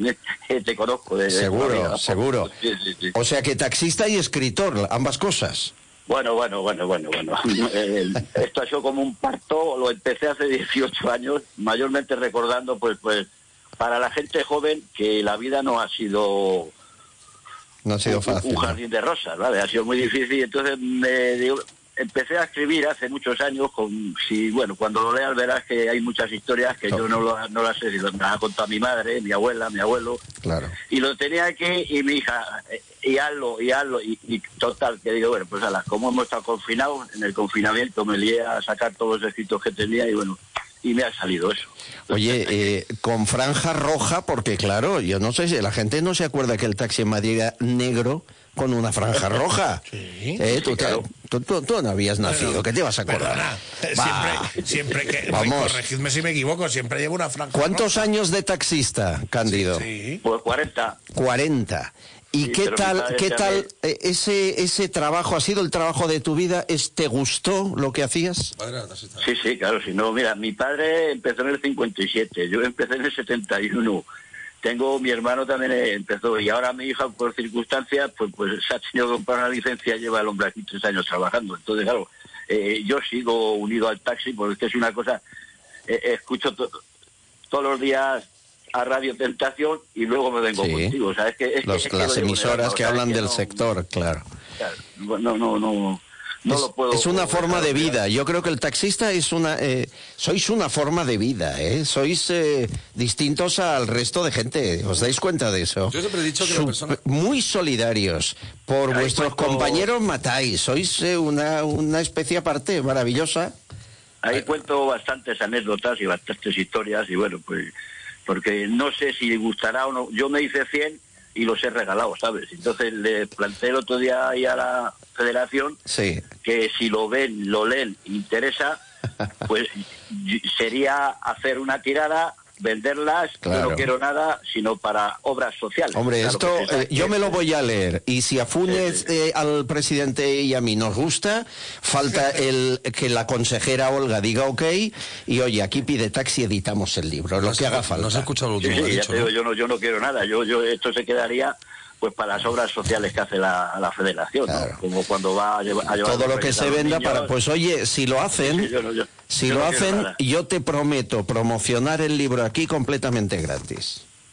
te conozco. De, seguro, de seguro. Sí, sí, sí. O sea que taxista y escritor, ambas cosas. Bueno, bueno, bueno, bueno, bueno. Esto ha sido como un parto, lo empecé hace dieciocho años, mayormente recordando, pues, pues, para la gente joven, que la vida no ha sido... No ha sido un, fácil. Un jardín ¿no? de rosas, ¿vale? Ha sido muy difícil, entonces me digo... Empecé a escribir hace muchos años, con si bueno, cuando lo leas verás que hay muchas historias que yo no, lo, no las sé, si las me las ha contado mi madre, mi abuela, mi abuelo. Claro. Y lo tenía aquí y mi hija, y hazlo, y hazlo, y, y total, que digo, bueno, pues ala, como hemos estado confinados, en el confinamiento me lié a sacar todos los escritos que tenía y bueno, y me ha salido eso. Oye, eh, con franja roja, porque claro, yo no sé si la gente no se acuerda que el taxi en Madrid era negro con una franja roja. Sí, eh, sí, tú, te, claro. tú, tú, tú no habías nacido, Pero, ¿qué te vas a acordar? Perdona, siempre, siempre que, Vamos. corregidme si me equivoco, siempre llevo una franja ¿Cuántos roja. años de taxista, Cándido? Sí, sí. Pues cuarenta. cuarenta. ¿Y Sí, qué pero mi tal, padre qué también. tal eh, ese ese trabajo? ¿Ha sido el trabajo de tu vida? ¿Es, ¿Te gustó lo que hacías? Sí, sí, claro, si no, mira, mi padre empezó en el cincuenta y siete, yo empecé en el setenta y uno. Tengo, mi hermano también empezó, y ahora mi hija, por circunstancias, pues, pues se ha tenido que comprar una licencia, lleva el hombre aquí tres años trabajando. Entonces, claro, eh, yo sigo unido al taxi, porque es una cosa, eh, escucho to- todos los días a Radio Tentación y luego me vengo Sí. contigo. O sea, es que, es Los- que, es que las lo llevo emisoras de verdad, que o sea, hablan es que del no- sector, claro. No, no, no, no, no es, lo puedo... es una forma de dejar vida. Yo creo que el taxista es una... Eh, sois una forma de vida, ¿eh? Sois eh, distintos al resto de gente. ¿Os dais cuenta de eso? Yo siempre he dicho que la Sup- persona- Muy solidarios. Por Ahí vuestros cuento- compañeros matáis. Sois eh, una, una especie aparte maravillosa. Ahí cuento bastantes anécdotas y bastantes historias y bueno, pues porque no sé si gustará o no. Yo me hice cien y los he regalado, ¿sabes? Entonces le planteé el otro día ahí a la federación Sí. que si lo ven, lo leen, interesa, pues y- sería hacer una tirada, venderlas, Claro. yo no quiero nada, sino para obras sociales. Hombre, Claro esto que se sabe eh, yo que- me lo voy a leer. Y si a Funes, eh, al presidente y a mí nos gusta, falta el que la consejera Olga diga ok. Y oye, aquí Pide Taxi, editamos el libro, lo que haga falta. No se ha escuchado lo Sí, último sí, que ha ya dicho, te digo, ¿no? yo no, yo no quiero nada. Yo, yo esto se quedaría pues para las obras sociales que hace la, la federación, ¿no? Como cuando va a llevar, a llevar Todo lo que los se niños. venda para... Pues oye, si lo hacen, Sí, yo no- yo- si yo lo no quiero hacen, nada. yo te prometo promocionar el libro aquí completamente gratis.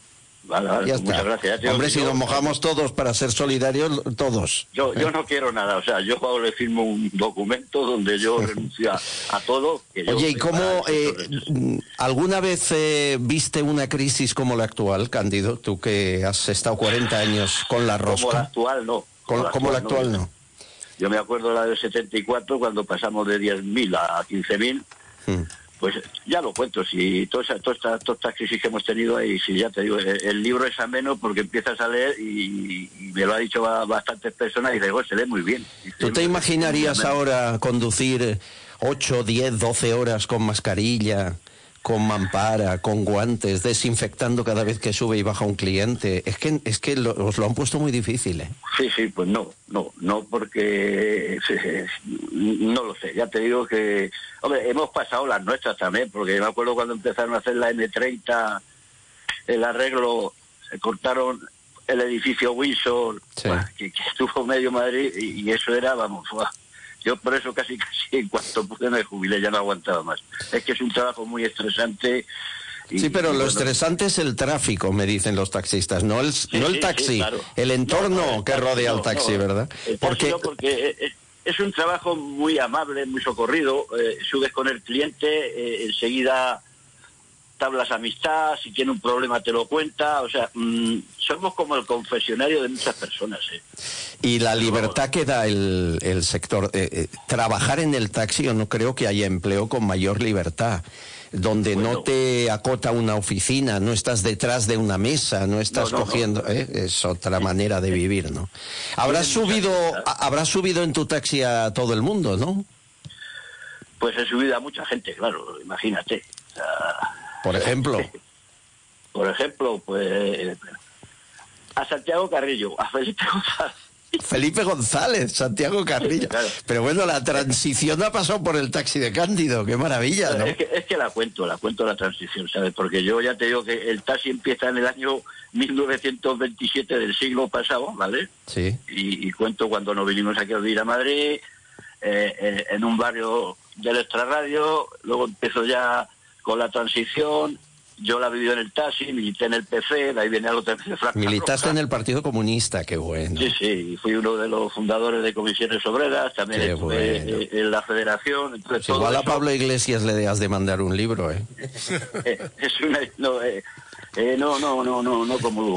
Vale, vale, ya pues está. Muchas gracias. Yo, Hombre, yo, si nos mojamos todos para ser solidarios, todos. Yo, yo ¿Eh? no quiero nada, o sea, yo le firmo un documento donde yo renuncio a, a todo. Que yo Oye, ¿y cómo eh, alguna vez eh, viste una crisis como la actual, Cándido? Tú que has estado cuarenta años con la rosca. Como la actual, no. Como, la como la actual, no. no. Yo me acuerdo la del setenta y cuatro, cuando pasamos de diez mil a quince mil. Hmm. Pues ya lo cuento, si toda esta, toda, esta, toda esta crisis que hemos tenido ahí, si ya te digo, el, el libro es ameno porque empiezas a leer y, y me lo ha dicho a bastantes personas y digo, se lee muy bien. ¿Tú te imaginarías ahora conducir ocho, diez, doce horas con mascarilla, con mampara, con guantes, desinfectando cada vez que sube y baja un cliente? Es que es que lo, os lo han puesto muy difícil, ¿eh? Sí, sí, pues no, no, no porque no lo sé, ya te digo que, hombre, hemos pasado las nuestras también, porque me acuerdo cuando empezaron a hacer la eme treinta, el arreglo, se cortaron el edificio Windsor, sí. Bah, que, que estuvo medio Madrid, y, y eso era, vamos, bah, yo por eso casi casi en cuanto pude me jubilé, ya no aguantaba más. Es que es un trabajo muy estresante. Y, sí, pero y lo bueno, estresante es el tráfico, me dicen los taxistas, no el, sí, no el sí, taxi, sí, claro. el entorno no, no, que taxi, rodea no, al taxi, no, ¿verdad? El taxi porque no, porque es, es un trabajo muy amable, muy socorrido, eh, subes con el cliente, eh, enseguida tablas amistad, si tiene un problema te lo cuenta, o sea, mmm, somos como el confesionario de muchas personas. ¿eh? Y la libertad que da el, el sector, eh, eh, trabajar en el taxi, yo no creo que haya empleo con mayor libertad, donde bueno, no te acota una oficina, no estás detrás de una mesa, no estás no, no, cogiendo, no. ¿eh? Es otra manera de vivir, ¿no? Habrás subido, habrás subido en tu taxi a todo el mundo, ¿no? Pues he subido a mucha gente, claro, imagínate. O sea, por ejemplo. Por ejemplo, pues a Santiago Carrillo, a Felipe González. Felipe González, Santiago Carrillo. Claro. Pero bueno, la transición ha pasado por el taxi de Cándido, qué maravilla, ¿no? Es que, es que la cuento, la cuento la transición, ¿sabes? Porque yo ya te digo que el taxi empieza en el año mil novecientos veintisiete del siglo pasado, ¿vale? Sí. Y, y cuento cuando nos vinimos aquí a vivir a Madrid, eh, eh, en un barrio del extrarradio, luego empezó ya con la transición. Yo la viví en el taxi, milité en el P C, de ahí viene algo también de Franca Militaste Roja. en el Partido Comunista, qué bueno. Sí, sí, fui uno de los fundadores de Comisiones Obreras, también qué estuve bueno. en la Federación. Entonces, pues todo igual eso... a Pablo Iglesias le has de mandar un libro, ¿eh? es una... No, eh, eh, no, no, no, no, no como...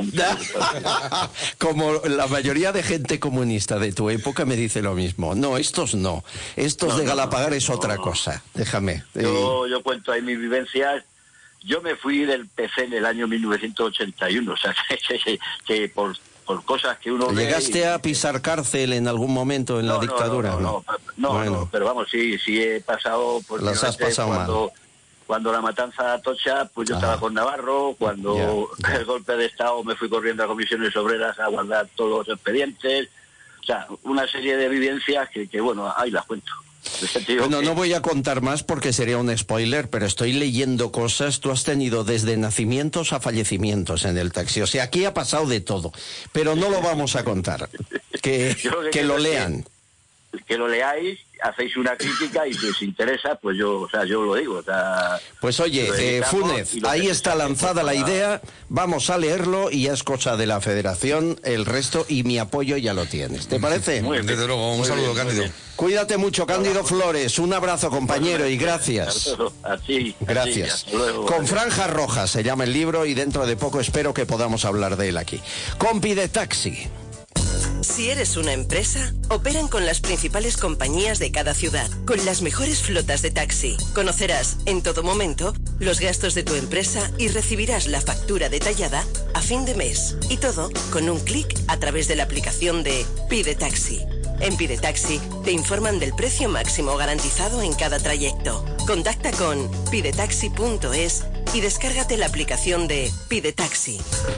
Como la mayoría de gente comunista de tu época me dice lo mismo. No, estos no. Estos no, de no, Galapagar no, es no, otra no. cosa. Déjame. Yo, yo cuento ahí mis vivencias. Yo me fui del P C en el año mil novecientos ochenta y uno, o sea, que, que, que por, por cosas que uno ¿Llegaste ve y... a pisar cárcel en algún momento en no, la dictadura? No, no, no, no, no, bueno. no, pero vamos, sí, sí he pasado... Por Las has pasado cuando, mal. Cuando la matanza de Atocha, pues yo ah. estaba con Navarro, cuando ya, ya. el golpe de Estado me fui corriendo a Comisiones Obreras a guardar todos los expedientes, o sea, una serie de vivencias que, que bueno, ahí las cuento. Bueno, no voy a contar más porque sería un spoiler, pero estoy leyendo cosas. Tú has tenido desde nacimientos a fallecimientos en el taxi. O sea, aquí ha pasado de todo. Pero no lo vamos a contar. Que, que, que lo lean. Que, que lo leáis, hacéis una crítica y si os interesa, pues yo, o sea, yo lo digo. O sea, pues oye, eh, Fúnez, ahí está lanzada la idea. Vamos a leerlo y ya es cosa de la Federación. El resto y mi apoyo ya lo tienes. ¿Te parece? Muy bien. Desde luego, un muy saludo, bien, Cándido. Cuídate mucho, Cándido Flores. Un abrazo, compañero, y gracias. Así, gracias. Así, luego, Con franjas rojas se llama el libro y dentro de poco espero que podamos hablar de él aquí. Compi de Taxi. Si eres una empresa, operan con las principales compañías de cada ciudad, con las mejores flotas de taxi. Conocerás en todo momento los gastos de tu empresa y recibirás la factura detallada a fin de mes. Y todo con un clic a través de la aplicación de Pide Taxi. En Pide Taxi te informan del precio máximo garantizado en cada trayecto. Contacta con pidetaxi punto es y descárgate la aplicación de Pide Taxi.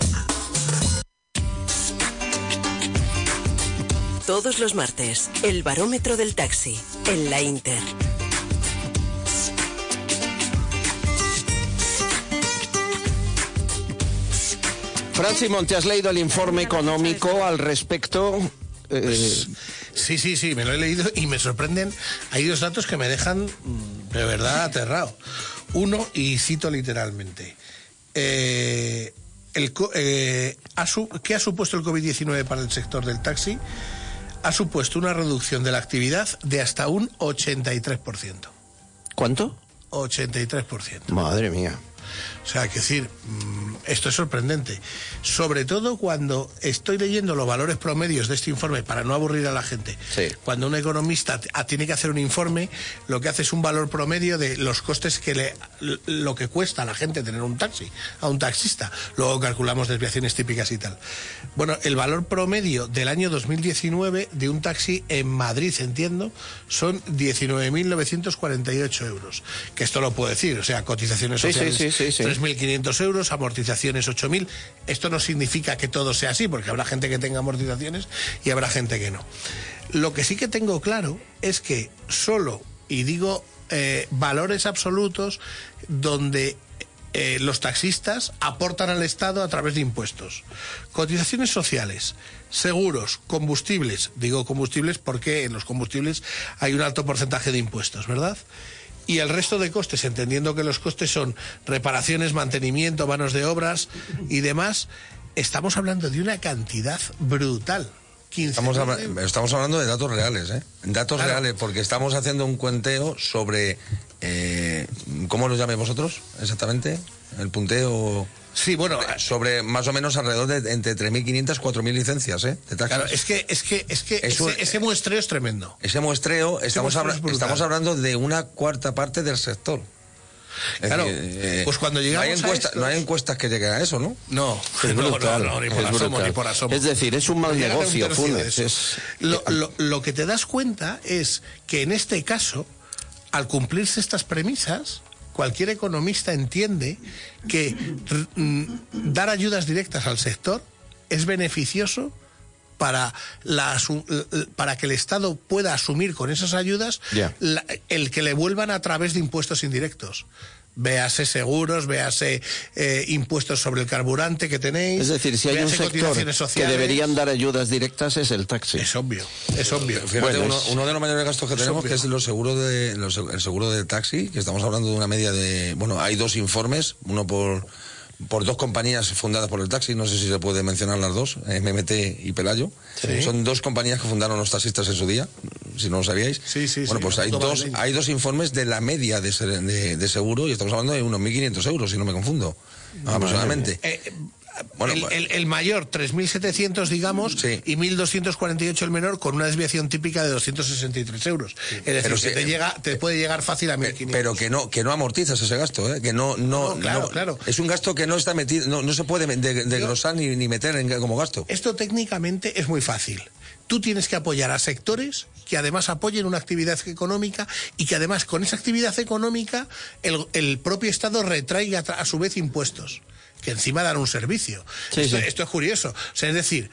Todos los martes, el barómetro del taxi, en la Inter. Fran Simón, ¿te has leído el informe económico al respecto? Eh... Pues, sí, sí, sí, me lo he leído y me sorprenden. Hay dos datos que me dejan de verdad aterrado. Uno, y cito literalmente, eh, el, eh, ha su, ¿qué ha supuesto el COVID diecinueve para el sector del taxi? Ha supuesto una reducción de la actividad de hasta un ochenta y tres por ciento. ¿Cuánto? ochenta y tres por ciento. Madre mía. O sea, que decir, esto es sorprendente. Sobre todo cuando estoy leyendo los valores promedios de este informe, para no aburrir a la gente. Sí. Cuando un economista tiene que hacer un informe, lo que hace es un valor promedio de los costes que le, lo que cuesta a la gente tener un taxi, a un taxista. Luego calculamos desviaciones típicas y tal. Bueno, el valor promedio del año dos mil diecinueve de un taxi en Madrid, entiendo, son diecinueve mil novecientos cuarenta y ocho euros. Que esto lo puedo decir, o sea, cotizaciones Sí, sociales sí, sí, sí, sí. tres mil quinientos euros, amortizaciones ocho mil. Esto no significa que todo sea así, porque habrá gente que tenga amortizaciones y habrá gente que no. Lo que sí que tengo claro es que solo, y digo eh, valores absolutos, donde eh, los taxistas aportan al Estado a través de impuestos. Cotizaciones sociales, seguros, combustibles. Digo combustibles porque en los combustibles hay un alto porcentaje de impuestos, ¿verdad? Y el resto de costes, entendiendo que los costes son reparaciones, mantenimiento, manos de obras y demás, estamos hablando de una cantidad brutal. Estamos, habla estamos hablando de datos reales, ¿eh? Datos claro. reales, porque estamos haciendo un cuenteo sobre, eh, ¿cómo lo llamáis vosotros exactamente? El punteo... Sí, bueno, sobre más o menos alrededor de entre tres mil quinientas, cuatro mil licencias, ¿eh? De taxis. Claro, es que es que es que es un, ese, ese muestreo es tremendo. Ese muestreo, ese estamos, muestreo habla, estamos hablando de una cuarta parte del sector. Es claro, decir, eh, pues cuando llegamos no hay, encuesta, a estos... no hay encuestas que lleguen a eso, ¿no? No, es no, brutal, no, no, ni por es asomo, brutal. ni por asomo. Es decir, es un mal negocio, un Funes. Es... Lo, lo, lo que te das cuenta es que en este caso, al cumplirse estas premisas, cualquier economista entiende que dar ayudas directas al sector es beneficioso para, la, para que el Estado pueda asumir con esas ayudas yeah. la, el que le vuelvan a través de impuestos indirectos. Véase seguros, véase eh, impuestos sobre el carburante que tenéis. Es decir, si hay un sector que deberían dar ayudas directas es el taxi. Es obvio, es obvio. Fíjate, bueno, uno, es, uno de los mayores gastos que tenemos, obvio. que es los seguros de, los, el seguro de taxi, que estamos hablando de una media de... Bueno, hay dos informes, uno por... por dos compañías fundadas por el taxi, no sé si se puede mencionar las dos, M M T y Pelayo. Sí. Son dos compañías que fundaron los taxistas en su día, si no lo sabíais. Sí, sí, bueno, sí, pues hay dos, hay dos informes de la media de, de, de seguro y estamos hablando de unos mil quinientos euros, si no me confundo, no, aproximadamente. Eh, Bueno, el, el, el mayor, tres mil setecientos, digamos, sí. y mil doscientos cuarenta y ocho el menor, con una desviación típica de doscientos sesenta y tres euros. Sí. Es decir, pero que si, te, llega, te puede llegar fácil a mil quinientos. Pero que no, que no amortizas ese gasto, ¿eh? Que no, no, no, claro, no, claro. Es un gasto que no está metido, no, no se puede desglosar ni, ni meter en, como gasto. Esto técnicamente es muy fácil. Tú tienes que apoyar a sectores que además apoyen una actividad económica y que además con esa actividad económica el, el propio Estado retraiga a su vez impuestos, que encima dan un servicio. Sí, esto, sí. esto es curioso. O sea, es decir,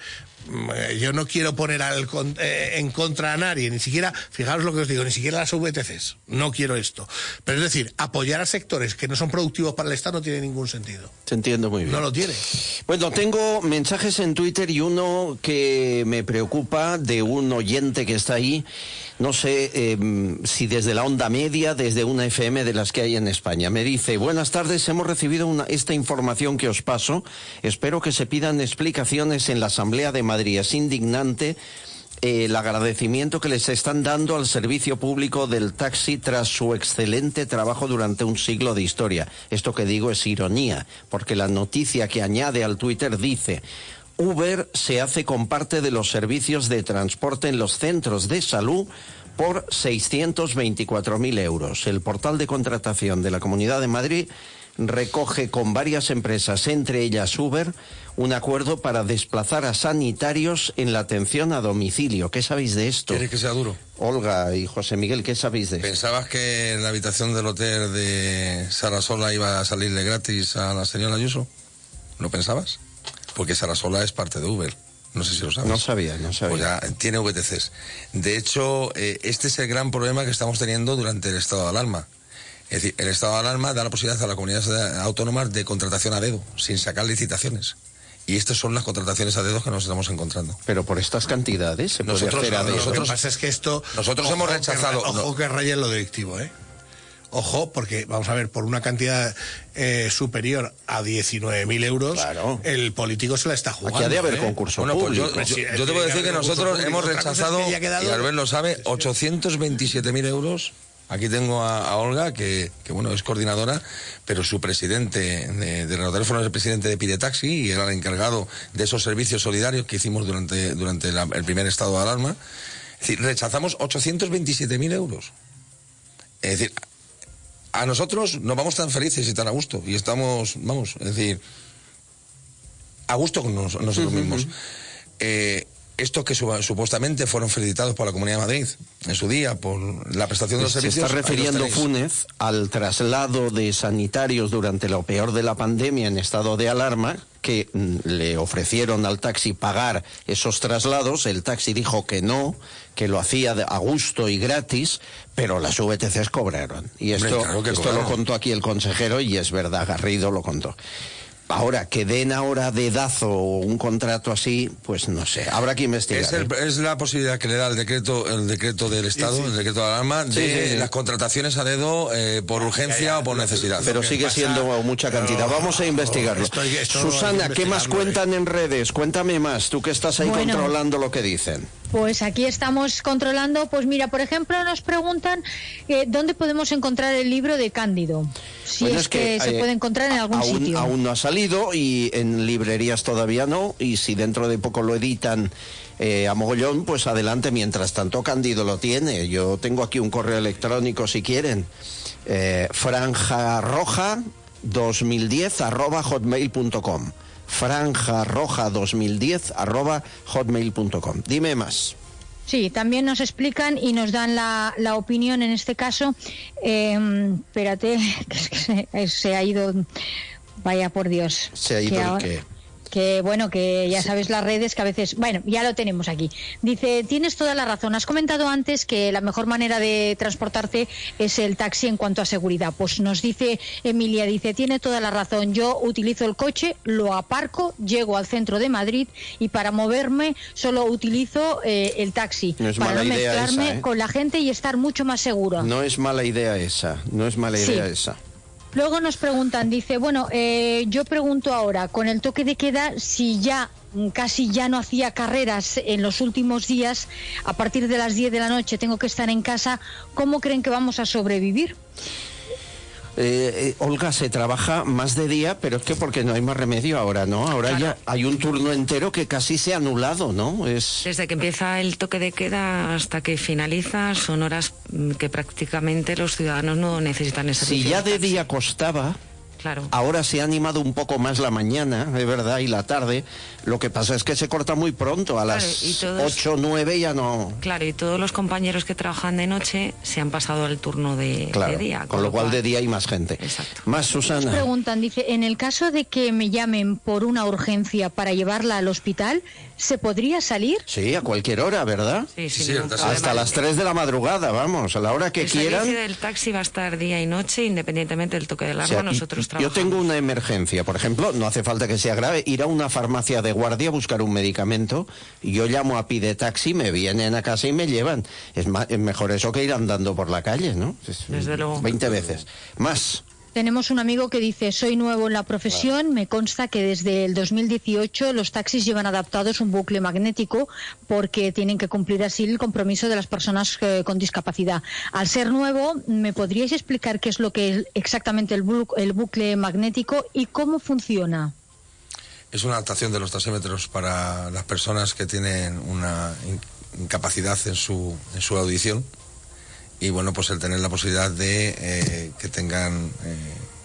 yo no quiero poner al, eh, en contra a nadie, ni siquiera, fijaros lo que os digo, ni siquiera las V T Cs. No quiero esto. Pero es decir, apoyar a sectores que no son productivos para el Estado no tiene ningún sentido. Te entiendo muy bien. No lo tiene. Bueno, tengo mensajes en Twitter y uno que me preocupa de un oyente que está ahí. No sé eh, si desde la onda media, desde una F M de las que hay en España. Me dice, buenas tardes, hemos recibido una, esta información que os paso. Espero que se pidan explicaciones en la Asamblea de Madrid. Es indignante eh, el agradecimiento que les están dando al servicio público del taxi tras su excelente trabajo durante un siglo de historia. Esto que digo es ironía, porque la noticia que añade al Twitter dice... Uber se hace con parte de los servicios de transporte en los centros de salud por seiscientos veinticuatro mil euros. El portal de contratación de la Comunidad de Madrid recoge con varias empresas, entre ellas Uber, un acuerdo para desplazar a sanitarios en la atención a domicilio. ¿Qué sabéis de esto? ¿Quieres que sea duro? Olga y José Miguel, ¿qué sabéis de esto? ¿Pensabas que en la habitación del hotel de Sarasola iba a salirle gratis a la señora Ayuso? ¿Lo pensabas? Porque Sarasola es parte de Uber. No sé si lo sabes. No sabía, no sabía. Pues ya tiene V T Cs. De hecho, eh, este es el gran problema que estamos teniendo durante el estado de alarma. Es decir, el estado de alarma da la posibilidad a las comunidades autónomas de contratación a dedo, sin sacar licitaciones. Y estas son las contrataciones a dedo que nos estamos encontrando. Pero por estas cantidades se nosotros, puede hacer a dedo. Nosotros, lo que pasa es que esto... Nosotros hemos rechazado... Que, ojo que raya en lo delictivo, ¿eh? Ojo, porque vamos a ver, por una cantidad eh, superior a diecinueve mil euros, claro, el político se la está jugando. Aquí ha de haber ¿eh? concurso bueno, pues público. yo, yo, yo te puedo decir que nosotros hemos rechazado, es que quedado... y Albert lo sabe, ochocientos veintisiete mil euros. Aquí tengo a, a Olga, que, que bueno, es coordinadora, pero su presidente de, de Renault Teléfono es el presidente de Pide Taxi y era el encargado de esos servicios solidarios que hicimos durante, durante la, el primer estado de alarma. Es decir, rechazamos ochocientos veintisiete mil euros. Es decir, a nosotros nos vamos tan felices y tan a gusto, y estamos, vamos, es decir, a gusto con nos, nosotros uh-huh. mismos. Eh, estos que su, supuestamente fueron felicitados por la Comunidad de Madrid en su día por la prestación de los Se servicios. está refiriendo Funes al traslado de sanitarios durante lo peor de la pandemia en estado de alarma, que mm, le ofrecieron al taxi pagar esos traslados. El taxi dijo que no, que lo hacía a gusto y gratis, pero las V T Cs cobraron. Y esto, Hombre, claro que esto cobraron. lo contó aquí el consejero y es verdad, Garrido lo contó. Ahora, que den ahora dedazo un contrato así, pues no sé, habrá que investigar. Es, el, ¿eh? es la posibilidad que le da el decreto el decreto del Estado, sí, sí. el decreto de alarma, de sí, sí, sí. las contrataciones a dedo eh, por urgencia ya, ya, o por necesidad. Pero sigue pasa, siendo mucha cantidad. Pero, Vamos a investigarlo. Estoy, estoy Susana, ¿qué más cuentan en redes? Cuéntame más, tú que estás ahí bueno, controlando lo que dicen. Pues aquí estamos controlando, pues mira, por ejemplo, nos preguntan eh, dónde podemos encontrar el libro de Cándido. Si bueno, es, es que, que eh, se puede encontrar en algún aún, sitio. Aún no ha salido y en librerías todavía no, y si dentro de poco lo editan eh, a mogollón, pues adelante. Mientras tanto, Cándido lo tiene. Yo tengo aquí un correo electrónico si quieren. Eh, franja roja dos mil diez arroba hotmail punto com. franja roja dos mil diez arroba hotmail punto com. Dime más. Sí, también nos explican y nos dan la, la opinión en este caso. Eh, espérate, que, es que se, se ha ido... Vaya por Dios. ¿Se ha ido el ahora... qué? Que bueno, que ya sabes las redes que a veces... Bueno, ya lo tenemos aquí. Dice, tienes toda la razón. Has comentado antes que la mejor manera de transportarte es el taxi en cuanto a seguridad. Pues nos dice Emilia, dice, tiene toda la razón. Yo utilizo el coche, lo aparco, llego al centro de Madrid y para moverme solo utilizo eh, el taxi. No es para mala no idea mezclarme esa, ¿eh? con la gente y estar mucho más seguro. No es mala idea esa. No es mala idea sí. esa. Luego nos preguntan, dice, bueno, eh, yo pregunto ahora, con el toque de queda, si ya casi ya no hacía carreras en los últimos días, a partir de las diez de la noche tengo que estar en casa, ¿cómo creen que vamos a sobrevivir? Eh, eh, Olga, se trabaja más de día, pero es que porque no hay más remedio ahora, ¿no? Ahora claro. ya hay un turno entero que casi se ha anulado, ¿no? Es... Desde que empieza el toque de queda hasta que finaliza son horas que prácticamente los ciudadanos no necesitan ese servicio. Si ya de día costaba... Claro. Ahora se ha animado un poco más la mañana, de verdad, y la tarde. Lo que pasa es que se corta muy pronto, a las claro, todos, ocho, nueve ya no... Claro, y todos los compañeros que trabajan de noche se han pasado al turno de, claro, de día. Con, con lo cual, cual de día hay más gente. Exacto. Más, Susana. Nos preguntan, dice, en el caso de que me llamen por una urgencia para llevarla al hospital, ¿se podría salir? Sí, a cualquier hora, ¿verdad? Sí, sí. sí hasta las tres de la madrugada, vamos, a la hora que el quieran. El servicio del taxi va a estar día y noche, independientemente del toque de alarma, o sea, nosotros trabajamos. Yo tengo una emergencia, por ejemplo, no hace falta que sea grave, ir a una farmacia de guardia a buscar un medicamento, y yo llamo a Pide Taxi, me vienen a casa y me llevan. Es, más, es mejor eso que ir andando por la calle, ¿no? Es, Desde luego. veinte veces. Más. Tenemos un amigo que dice, soy nuevo en la profesión, claro. Me consta que desde el dos mil dieciocho los taxis llevan adaptados un bucle magnético porque tienen que cumplir así el compromiso de las personas eh, con discapacidad. Al ser nuevo, ¿me podríais explicar qué es lo que es exactamente el, bu el bucle magnético y cómo funciona? Es una adaptación de los taxímetros para las personas que tienen una incapacidad en su, en su audición. Y bueno, pues el tener la posibilidad de eh, que tengan eh,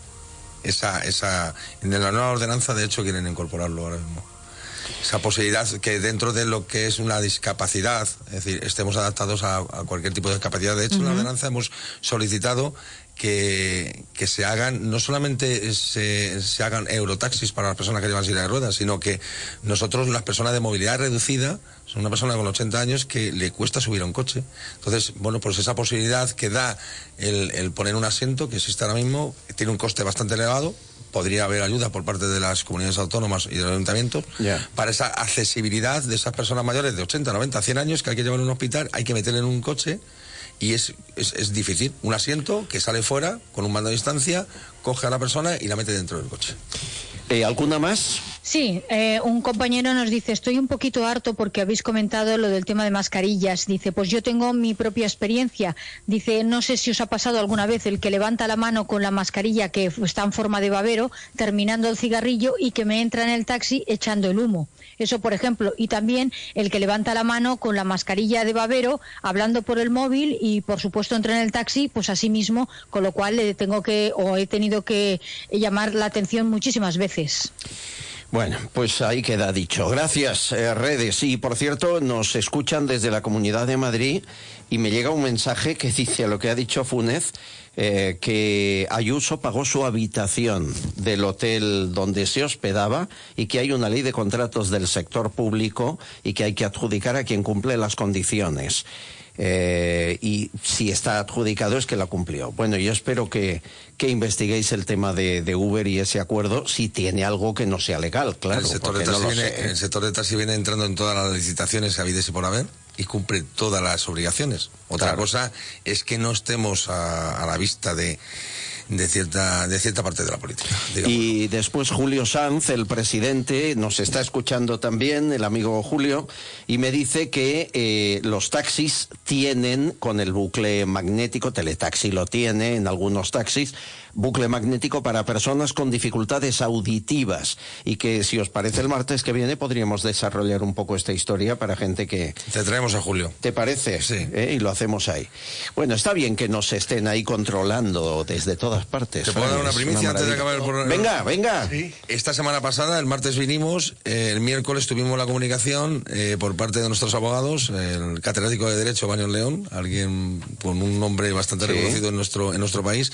esa, esa... En la nueva ordenanza, de hecho, quieren incorporarlo ahora mismo. Esa posibilidad que dentro de lo que es una discapacidad, es decir, estemos adaptados a, a cualquier tipo de discapacidad. De hecho, uh-huh. en la ordenanza hemos solicitado que, que se hagan, no solamente se, se hagan eurotaxis para las personas que llevan silla de ruedas, sino que nosotros, las personas de movilidad reducida, son una persona con ochenta años que le cuesta subir a un coche. Entonces, bueno, pues esa posibilidad que da el, el poner un asiento, que existe ahora mismo, tiene un coste bastante elevado. Podría haber ayuda por parte de las comunidades autónomas y de los ayuntamientos yeah. para esa accesibilidad de esas personas mayores de ochenta, noventa, cien años que hay que llevar a un hospital, hay que meterle en un coche y es, es, es difícil. Un asiento que sale fuera con un mando a distancia, coge a la persona y la mete dentro del coche. Eh, ¿Alguna más? Sí, eh, un compañero nos dice, estoy un poquito harto porque habéis comentado lo del tema de mascarillas. Dice, pues yo tengo mi propia experiencia. Dice, no sé si os ha pasado alguna vez el que levanta la mano con la mascarilla que está en forma de babero, terminando el cigarrillo y que me entra en el taxi echando el humo. Eso, por ejemplo. Y también el que levanta la mano con la mascarilla de babero, hablando por el móvil y, por supuesto, entra en el taxi, pues así mismo, con lo cual le tengo que, o he tenido que llamar la atención muchísimas veces. Bueno, pues ahí queda dicho. Gracias, eh, redes. Y, por cierto, nos escuchan desde la Comunidad de Madrid y me llega un mensaje que dice lo que ha dicho Funes, eh, que Ayuso pagó su habitación del hotel donde se hospedaba y que hay una ley de contratos del sector público y que hay que adjudicar a quien cumple las condiciones. Eh, y si está adjudicado es que la cumplió. Bueno, yo espero que, que investiguéis el tema de, de Uber y ese acuerdo, si tiene algo que no sea legal, claro. El sector, de no taxi, lo viene, sé. el sector de taxi viene entrando en todas las licitaciones habidas y por haber y cumple todas las obligaciones. Otra Claro. cosa es que no estemos a, a la vista de... de cierta de cierta parte de la política, digamos. Y después Julio Sanz, el presidente, nos está escuchando también, el amigo Julio, y me dice que eh, los taxis tienen, con el bucle magnético, Teletaxi lo tiene en algunos taxis, bucle magnético para personas con dificultades auditivas, y que si os parece el martes que viene podríamos desarrollar un poco esta historia para gente que... Te traemos a Julio. ¿Te parece? Sí. ¿Eh? Y lo hacemos ahí. Bueno, está bien que nos estén ahí controlando desde todas partes. ¿Te puedo dar una Es primicia antes de maravilla. acabar el programa? Venga, venga. Sí. Esta semana pasada, el martes vinimos, eh, el miércoles tuvimos la comunicación eh, por parte de nuestros abogados, el catedrático de Derecho, Baños León, alguien con un nombre bastante Sí. reconocido en nuestro, en nuestro país.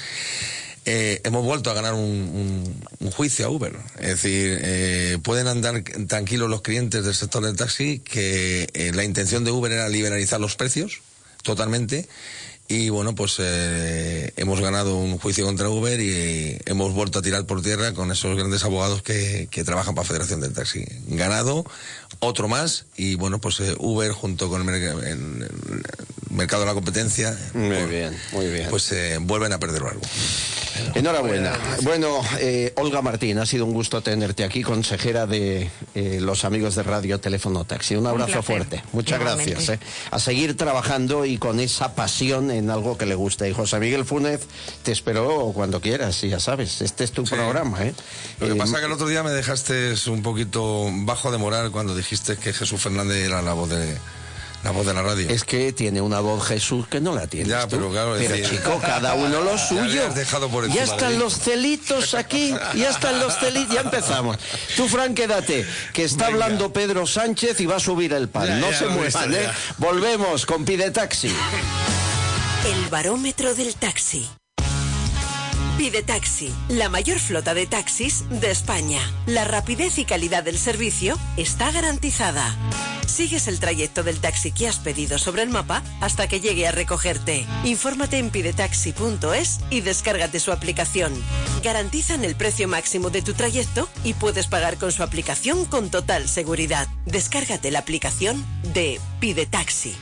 Eh, hemos vuelto a ganar un, un, un juicio a Uber. Es decir, eh, pueden andar tranquilos los clientes del sector del taxi, que eh, la intención de Uber era liberalizar los precios totalmente. Y bueno, pues eh, hemos ganado un juicio contra Uber y hemos vuelto a tirar por tierra con esos grandes abogados que, que trabajan para Federación del Taxi. Ganado, otro más, y bueno, pues eh, Uber junto con el, merc- el, el mercado de la competencia, Muy pues, bien, muy bien. pues eh, vuelven a perder algo. Enhorabuena. Bueno, eh, Olga Martín, ha sido un gusto tenerte aquí, consejera de eh, los amigos de Radio Teléfono Taxi. Un abrazo placer. fuerte. Muchas Igualmente. gracias. eh. A seguir trabajando y con esa pasión en algo que le gusta. Y José Miguel Funes, te espero cuando quieras, y ya sabes, este es tu Sí. programa. ¿eh? Lo que Eh, pasa es que el otro día me dejaste un poquito bajo de moral cuando dijiste que Jesús Fernández era la voz de la voz de la radio. Es que tiene una voz Jesús que no la tiene. Ya, pero claro, es Pero decir, chico, cada uno lo ya suyo. le has dejado por Ya encima están de mí. los celitos aquí, ya están los celitos, ya empezamos. Tú, Fran, quédate, que está Venga. hablando Pedro Sánchez y va a subir el pan. Ya, no ya se lo he muevan, visto, ¿eh? ya. Volvemos con Pide Taxi. El barómetro del taxi. Pide Taxi, la mayor flota de taxis de España. La rapidez y calidad del servicio está garantizada. Sigues el trayecto del taxi que has pedido sobre el mapa hasta que llegue a recogerte. Infórmate en pidetaxi punto es y descárgate su aplicación. Garantizan el precio máximo de tu trayecto y puedes pagar con su aplicación con total seguridad. Descárgate la aplicación de Pide Taxi.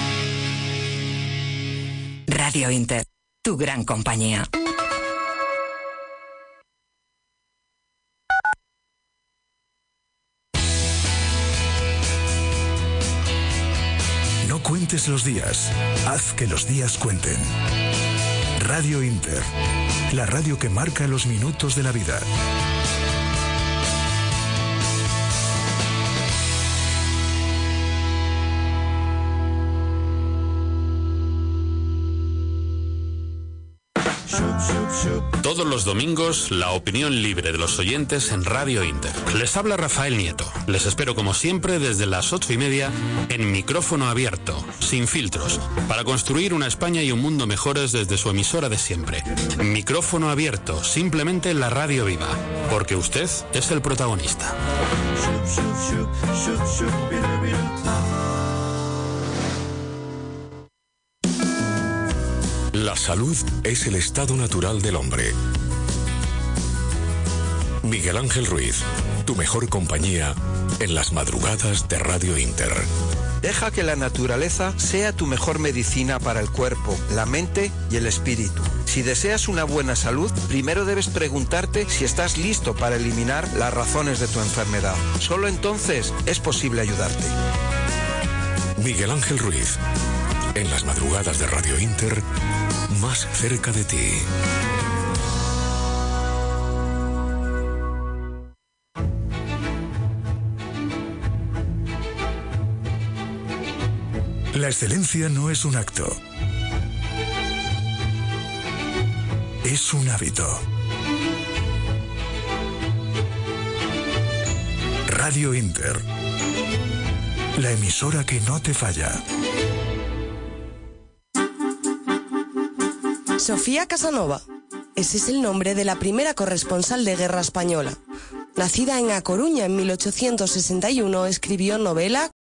Radio Inter, tu gran compañía. No cuentes los días, haz que los días cuenten. Radio Inter, la radio que marca los minutos de la vida. Todos los domingos, la opinión libre de los oyentes en Radio Inter. Les habla Rafael Nieto. Les espero como siempre desde las ocho y media en micrófono abierto, sin filtros, para construir una España y un mundo mejores desde su emisora de siempre. Micrófono abierto, simplemente la radio viva, porque usted es el protagonista. La salud es el estado natural del hombre. Miguel Ángel Ruiz, tu mejor compañía en las madrugadas de Radio Inter. Deja que la naturaleza sea tu mejor medicina para el cuerpo, la mente y el espíritu. Si deseas una buena salud, primero debes preguntarte si estás listo para eliminar las razones de tu enfermedad. Solo entonces es posible ayudarte. Miguel Ángel Ruiz, en las madrugadas de Radio Inter, más cerca de ti. La excelencia no es un acto. Es un hábito. Radio Inter. La emisora que no te falla. Sofía Casanova. Ese es el nombre de la primera corresponsal de guerra española. Nacida en A Coruña en mil ochocientos sesenta y uno, escribió novela,